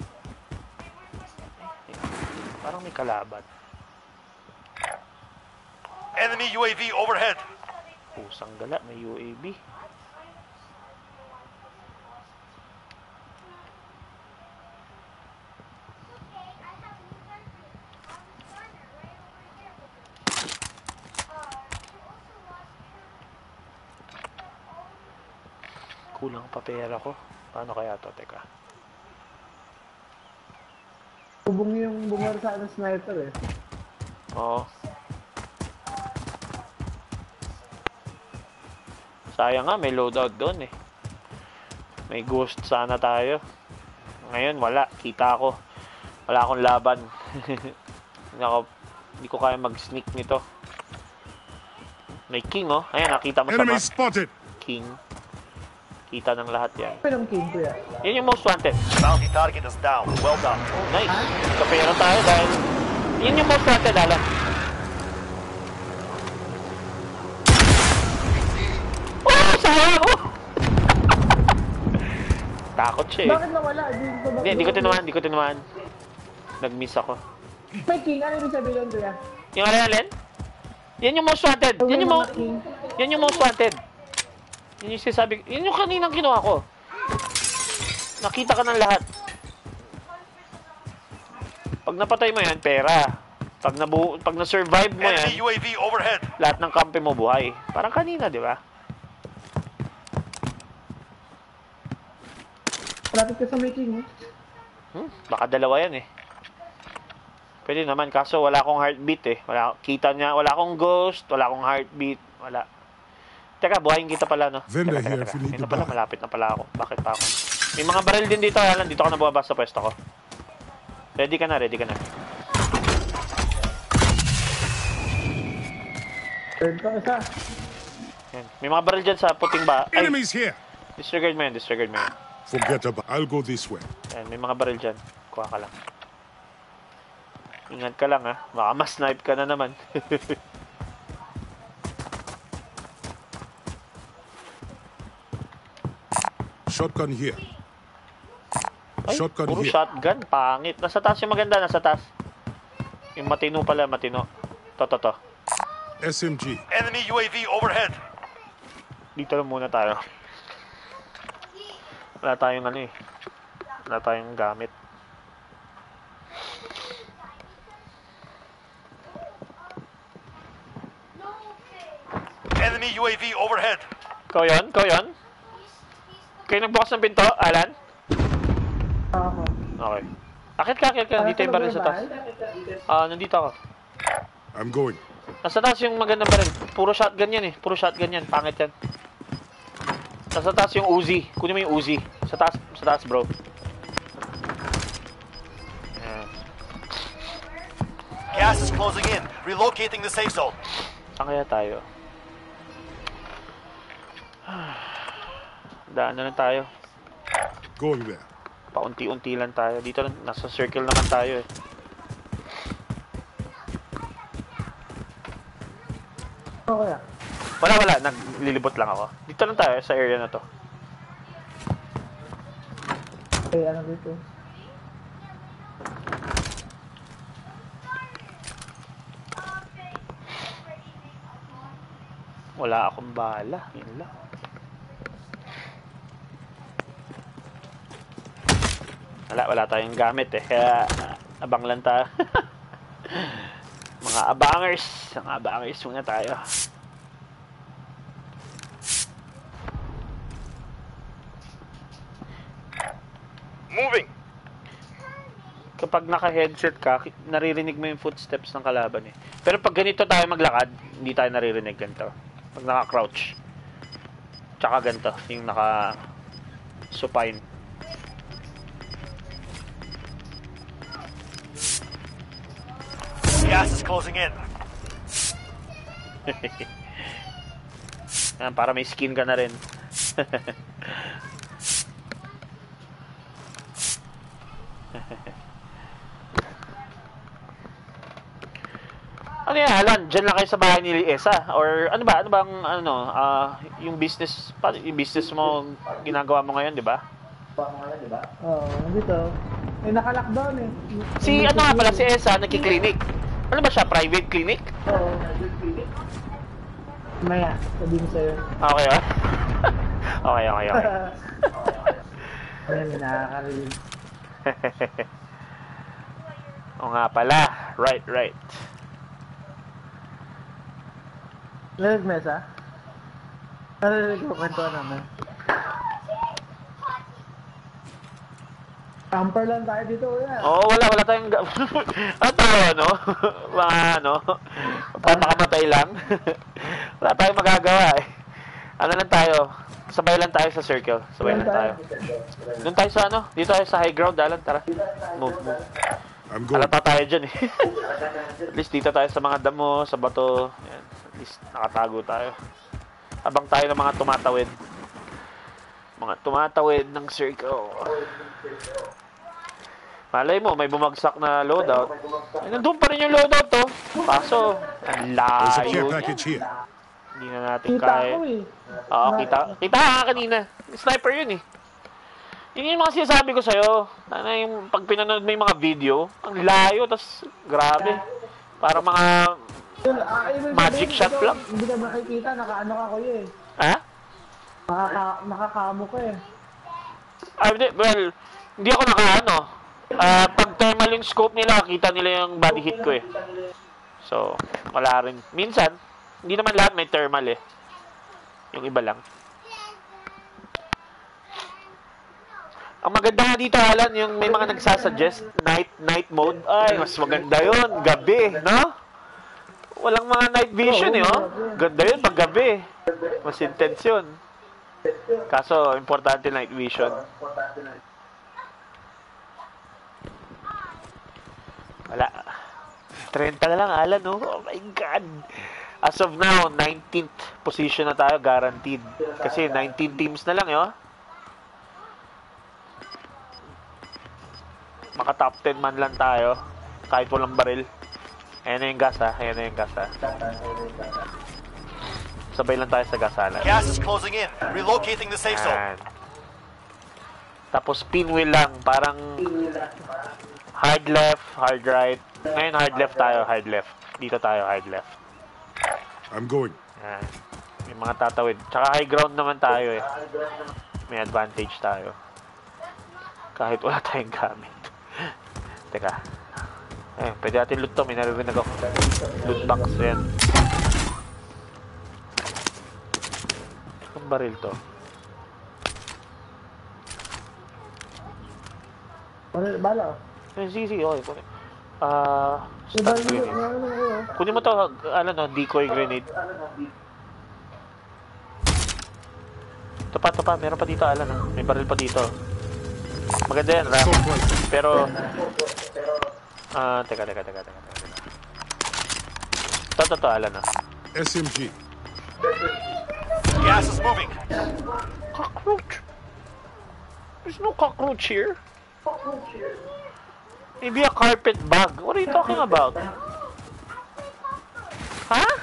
Parang may kalaban. Enemy UAV overhead. Pusang gala, may UAV. Kulang pa pera ko. Paano kaya to? Teka. Bubong yung bumar sa sniper eh. Oo. Sayang nga, may loadout doon eh. May ghost sana tayo. Ngayon, wala. Kita ako. Wala akong laban. Hindi ko kaya mag-sneak nito. May king oh. Ayan, nakita mo sa Enemy map. spotted. King. Kita ng lahat yan. Pero king ko yan. Yan yung most wanted. Bounty target is down. Well done. Nice. Kapera tayo dahil... Yan yung most wanted, Alan. Oh, sayang! Oh! Takot siya eh. Bakit nawala? Hindi ko tinumaan. Nag-miss ako. May king, ano yung sabihin ko yan? Yung alin? Yan yung most wanted. Yan yung most wanted. Yan yung sinasabi. Yan yung kaninang kinuha ko. Nakita ka ng lahat. Pag napatay mo yan, pera. Pag na-survive mo Enemy yan, UAV overhead. lahat ng kampe mo buhay. Parang kanina, di ba? Malapit ka sa making, Baka dalawa yan eh. Pwede naman, kaso wala akong heartbeat eh. Kita niya, wala akong ghost, wala akong heartbeat, wala. Teka, buhayin kita pala, no? Vendor Teka. here if you need Ito to pala, buy. malapit na pala ako. Bakit pa ako? May mga baril din dito, Alan. Dito ka na bumaba sa pwesto ko. Ready ka na. Turn ka isa. Yan. May mga baril dyan sa puting ba? Ay, Enemies here. disregard mo yan. Forget about. I'll go this way. Yan, may mga baril dyan. Kuha ka lang. Ingat ka lang, ha? Baka ma-snipe ka na naman. Shotgun here. Ay, Shotgun puro here. shotgun. Pangit. Nasa taas yung maganda. Nasa taas. Yung matino pala, matino. To. Enemy SMG. UAV overhead. Dito lang muna tayo. Wala tayong ano eh. Wala tayong gamit. Enemy UAV overhead. Ikaw yun? Kayo nagbukas ng pinto, Alan? Ako. Okay. Akit ka. Dito yung baril sa taas. Nandito ako. I'm going. Nasa taas yung magandang baril. Puro shotgun yan eh. Pangit yan. Nasa taas yung Uzi. Kunin mo yung Uzi. Sa taas bro. Ayan. Gas is closing in. Relocating the safe zone. Saan kaya tayo? Daan na lang tayo. Going there. Paunti-unti lang tayo. Dito nasa circle naman tayo eh. Okay. Wala. Naglilibot lang ako. Dito lang tayo sa area na to. Okay, ano dito? Wala akong bala. Yun lang. Wala tayong gamit eh. Kaya abang lang tayo. Mga abangers muna tayo. Moving. Kapag naka-headset ka, naririnig mo yung footsteps ng kalaban eh. Pero pag ganito tayo maglakad, hindi tayo naririnig ganito. Pag naka-crouch. Tsaka ganito, yung naka-supine. Gas is closing in. Yan, para may skin ka na rin. Ano yan, Alan? Diyan lang kayo sa bahay ni Esa? Or ano ba? Ano bang, yung business, yung business mo, ginagawa mo ngayon, di ba? Oo, dito. Eh, naka-lockdown eh. Si, ano nga pala, si Esa, nagki-clinic. Ano ba siya? Private clinic? Oo. Maya, sabihin sa'yo. Okay, ah. Okay. Ayan, nakakarinig. O nga pala. Right. Narinig mesa? Narinig ko kwento naman. Camper lang tayo dito, kuya. Oo, wala tayong... ano tayo, ano? Mga, papakamatay lang. Wala tayong magagawa, eh. Ano lang tayo? Sabay lang tayo sa circle. Sabay lang tayo. Doon tayo sa, dito tayo sa high ground, Alan. Tara. Move. I'm going. Alata tayo dyan, eh. At least dito tayo sa mga damo, sa bato. Yan. At least nakatago tayo. Habang tayo ng mga tumatawid. Mga tumatawid ng circle. Malay mo, may bumagsak na loadout. Ay, nandun pa rin yung loadout, to. Kaso, ang There's a care layo niya. package here. Hindi na natin Kita kaya. ko eh. Oo, kita ka kanina. Sniper yun, eh. Yun yung mga sinasabi ko sa'yo. Yung pag pinanood mo yung mga video, ang layo, tas grabe. Para mga magic shot lang. Hindi ka makikita, nakaano ka ko eh. Ha? Nakakamo ko eh. Well, hindi ako nakaano. Pag thermal yung scope nila, kita nila yung body hit ko eh. So, wala rin. Minsan, hindi naman lahat may thermal eh. Yung iba lang. Ang maganda nga dito, Alan, yung may mga nagsasuggest, night mode. Ay, mas maganda yun. Gabi, no? Walang mga night vision eh, oh. Ganda yun pag gabi. Mas intense yun. Kaso, importante night vision. Wala. 30 na lang, Alan, no? Oh my God. As of now, 19th position na tayo, guaranteed. Kasi 19 teams na lang, yun. Maka top 10 man lang tayo. Kahit walang baril. Ayan na yung gas, ha? Ayan na yung gas, ha? Sabay lang tayo sa gasalan. Gas is closing in. Relocating the safe zone. Ayan. Tapos pinwheel lang. Parang hard left, hard right. Ngayon hard left tayo, hard left. Dito tayo, hard left. I'm going. Ayan. May mga tatawid. Tsaka high ground naman tayo, eh. May advantage tayo. Kahit wala tayong gamit. Teka. Eh, pwede natin loot to. May naririnig ako. Loot box. Ayan. Ang baril to. Bala. Eh, sige. Okay. Stun grenade. Kunin mo to, decoy grenade. Ito pa. Meron pa dito, May baril pa dito. Maganda yan, Ram. Pero, teka. Ito, SMG. Gas is moving. Cockroach? There's no cockroach here. Maybe a carpet bug. What are you talking about? Huh?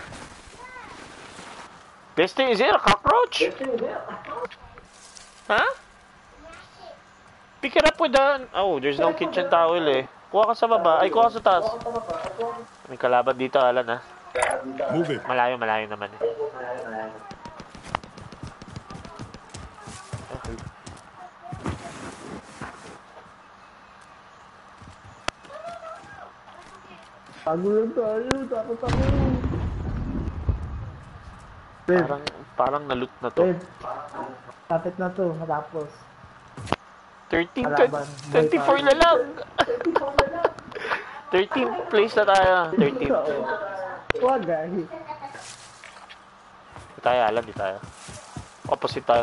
Best thing is there, a cockroach? Huh? Pick it up with the... Oh, there's no kitchen towel eh. Kuha ka sa baba. Ay, kuha ka sa taas. May kalaban dito, Alan, ha? Move it. Malayo naman eh. Pagulan tayo, takot ako. Babe, Parang na-loot na to. babe. Tapit na to, matapos. 13, Kalaban. 24 na lang. 13th place na tayo. 13th. Wag guys. Di tayo, Alan, di tayo. Opposite tayo.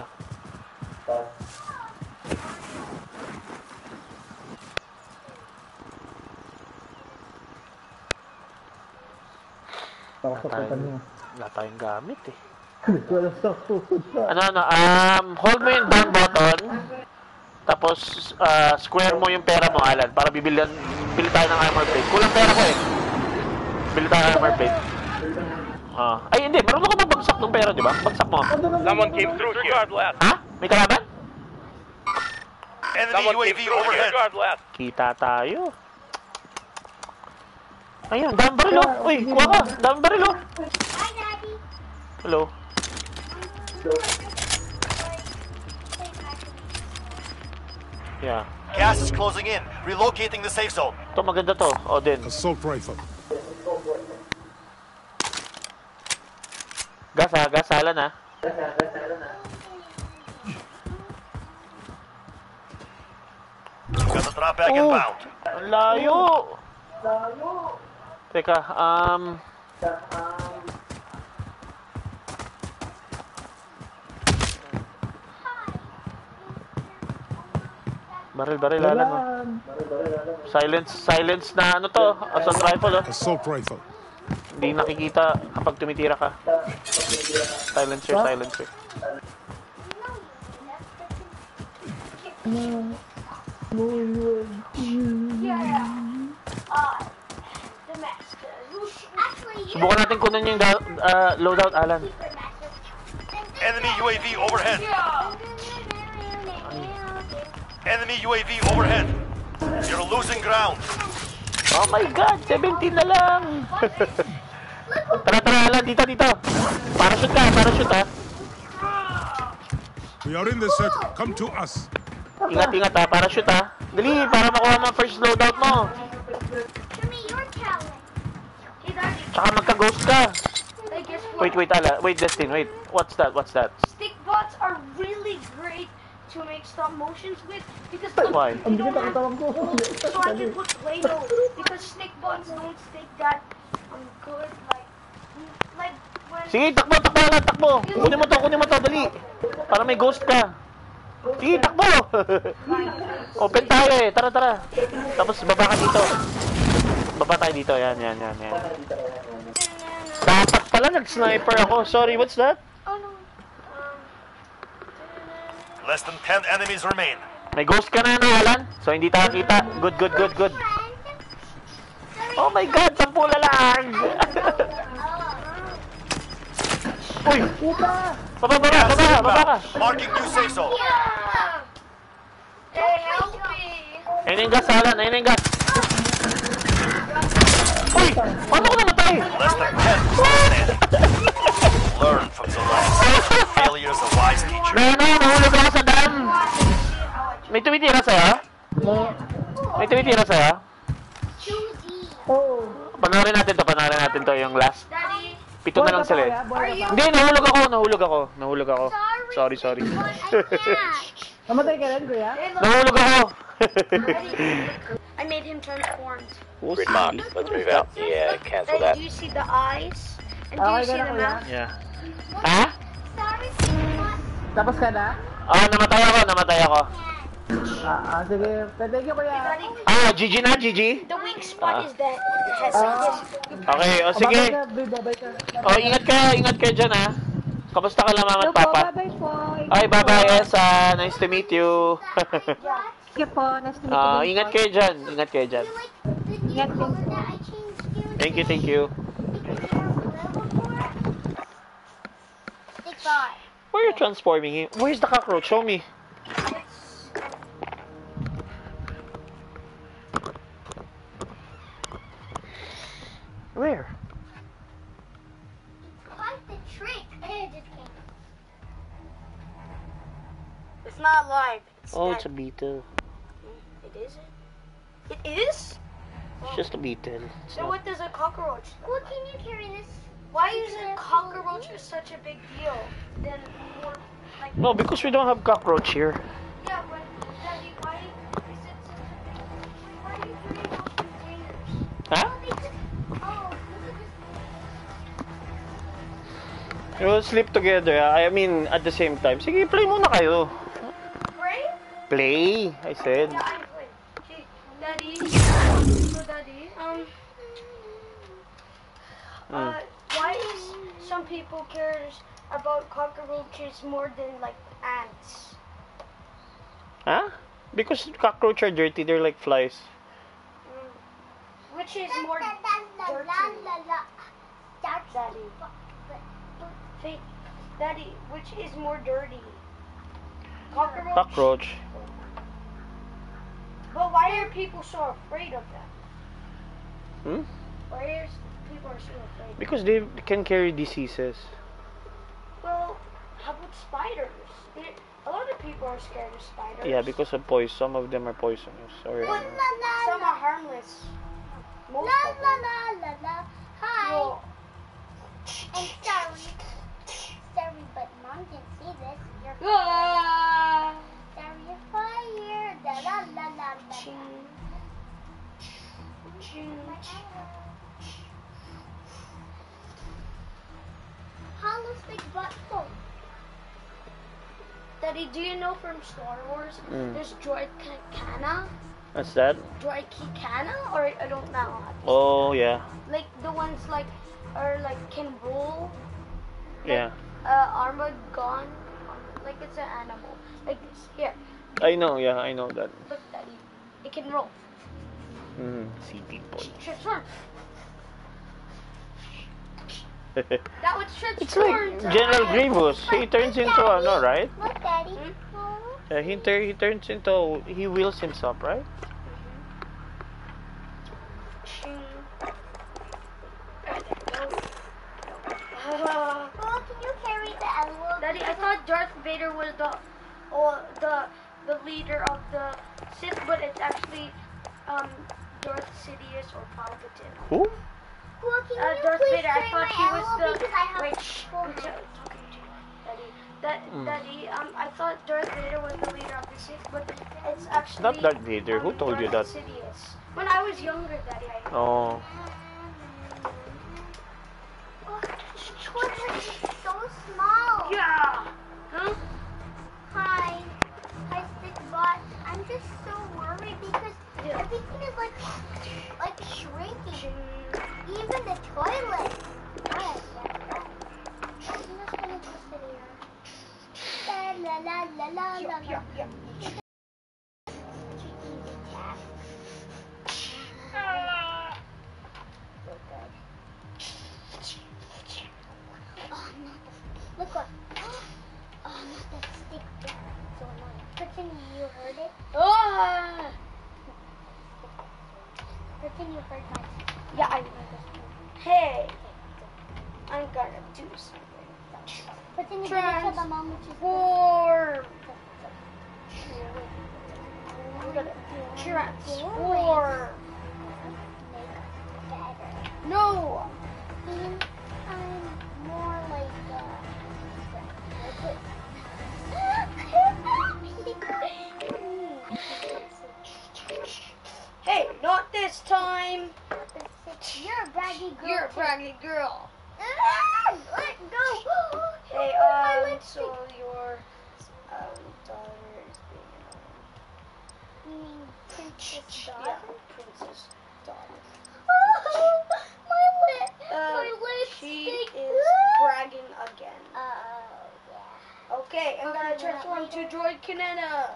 Takot sa niya. Wala tayong gamit eh. Wala sa food. Hold mo yung down button. Tapos, square mo yung pera mo, Alan. Para bili tayo ng armor plate. Kulang pera ko eh. Bili tayo ng armor plate. Ay, hindi. Marunong ka magbagsak ng pera, di ba? Bagsak mo. Someone came through here. Guard left. Ha? May kalaban? Enemy Someone came UAV through here. overhead. Guard left. Kita tayo. Ayun, dami baril oh. Uy, kuha ka. Dami baril oh. Hi, Daddy. Hello. Yeah. Gas is closing in. Relocating the safe zone. Ito maganda to. Odin. Assault rifle. Gas ha, gas Alan ha. Got the drop bag inbound. Ang layo. Teka, baril Alan oh. Silence na ano to, assault rifle oh. Assault rifle. Hindi nakikita kapag tumitira ka. Silencer. The master. Actually, Subukan natin kunin yung loadout, Alan. Enemy UAV overhead. Enemy UAV overhead. You're losing ground. Oh my God! 17 na lang! Tara, Alan. Dito. Parachute ha. We are in the circle. Come to us. Ingat ha. Parachute ha. Dali, para makuha mo ang first loadout mo. show me your talent. Hey, Daddy. Tsaka magka-ghost ka. Hey, guess what? Wait, Ala. Wait, Destin. Wait. What's that? Stick bots are really great to make stop motions with because Why? you don't have, so I can put Play-Doh because stick bots don't stick that good like when Sige, takbo, Alan. Takbo. Kunin mo to. Dali. Para may ghost ka. Sige, takbo. Open tayo eh. Tara. Tapos baba ka dito. Baba tayo dito. Yan. Dapat pala nag-sniper ako. Sorry, what's that? oh no Less than 10 enemies remain. May ghost ka na, Alan? So, hindi tayo kita. Good. Oh my God, 10 na lang! Uy! Baba ka! Marking new safe zone. hey help me Ayun yung gas, Alan. Ayun yung gas. Uy! Paano ko namatay? Less than 10 standing. Learn from the last. Failure is a wise teacher. Nahulog ako sa dam! May tumitira sa'yo? Oo. Panoorin natin to yung last. Daddy 7 na lang sila eh. are you Hindi, nahulog ako. Sorry. Namatay ka rin, kuya? hey look Nahulog ako! I made him transformed Grid mark. Let's move out. Yeah, cancel that. Daddy, do you see the eyes and do you see the mouth Yeah. Ha? Tapos ka na? Namatay ako. Sige. Thank you, kuya. Daddy, GG na, GG? the weak spot is that it has like this. Okay, sige. Babay ka. Ingat ka dyan ha. Kamusta ka lang, mama at papa? Bye-bye po. Ay, bye-bye, Esa. Nice to meet you. Sige po. Nice to meet you. Ingat kayo dyan. Ingat din po. Thank you. Why are you transforming him? Where's the cockroach? Show me. Where? Quite the trick. It's not alive. It's a beetle. It isn't. It is? It's just a beetle. So what does a cockroach? Well, can you carry this? Why is a cockroach such a big deal? Then more like No, because we don't have cockroach here. yeah, but Daddy, why is it such a big? Why are you doing those containers? Huh? We'll sleep together. I mean, at the same time. Sige, play muna kayo. Right? Play, I said. Yeah, I play. Okay, Daddy. So Daddy, why is some people carry about cockroaches more than like ants? Huh? Because cockroach are dirty, they're like flies. Which is more dirty? Daddy. Wait, Daddy, which is more dirty? Cockroach? Cockroach. But why are people so afraid of them? Hmm? Why are people so afraid? Because they can carry diseases. Well, how about spiders? A lot of people are scared of spiders. Yeah, because of poison. Some of them are poisonous. Or, But some are harmless. Most of them. Hi. Well, I'm sorry. Sorry, but Mom can see this. You're ah! sorry, you're fired. Da la la la la. Ching. Ching. Hollow stick butt full. Daddy, do you know from Star Wars there's Droid Kana? what's that? Droid Kana? Or I don't know. Oh, yeah. Like the ones like are like can roll. Yeah. Armored gun. Like it's an animal. Like this. Here. I know, yeah, I know that. Look, Daddy. It can roll. City boy. Transform. That would It's transform. like General Grievous. He turns into ano, right? Look, Daddy. He turns into, he wheels himself, right? Oh, can you carry the envelope? Daddy, I thought Darth Vader was the leader of the Sith, but it's actually Darth Sidious or Palpatine. Who? Well, can you Darth please Vader. I carry thought my he was envelope the. because I have Wait, full I'm talking to you, Daddy. Daddy, I thought Darth Vader was the leader of the Sith, but it's actually Not Darth Vader. Who told you that? Darth Sidious. When I was younger, Daddy, I know. Oh. Oh, Twitter is so small. Yeah. Huh? Hi. Hi, Stickbot. I'm just so worried because everything is like shrinking. Even the toilet. I'm just gonna twist it here. La la la la la la. Look what. Oh, not that stick. So annoying. Pretend you heard it. Ah! Pretend you heard my. Yeah, I know this. Hey, I'm gonna do something. Pretend you heard it to the mom, which is. Transform. I'm gonna transform. Make better. No. I'm more like Hey, not this time. You're a braggy girl. You're a braggy girl. Let go. Hey, my so your daughter is being You mean Princess yeah, daughter? princess daughter. My She lipstick. is bragging again. Yeah. Okay, I'm gonna transform to Droid Canana.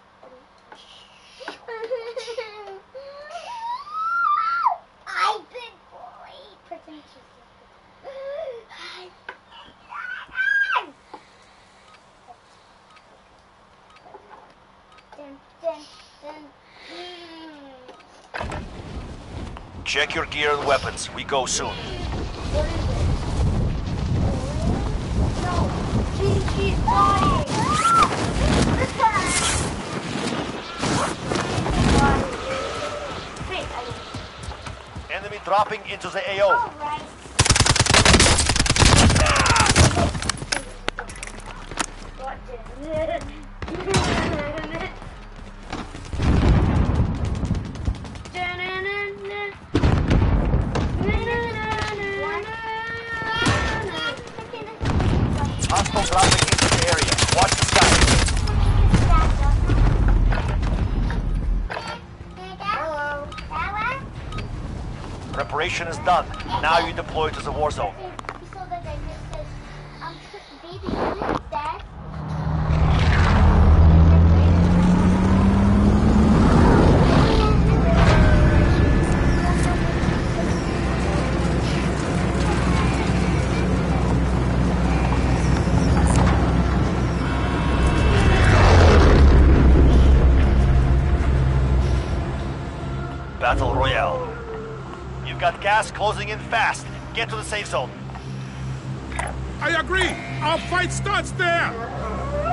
I big boy. Pretend Check your gear and weapons. We go soon. What is it? No, she's flying. Wait, Enemy dropping into the AO. Alright. got it. Hostile dropping into the area. Watch the sky. Hello. Preparation is done. Now you deploy to the war zone. So that I missed it. to use that. Battle Royale. You've got gas closing in fast. Get to the safe zone. I agree. Our fight starts there.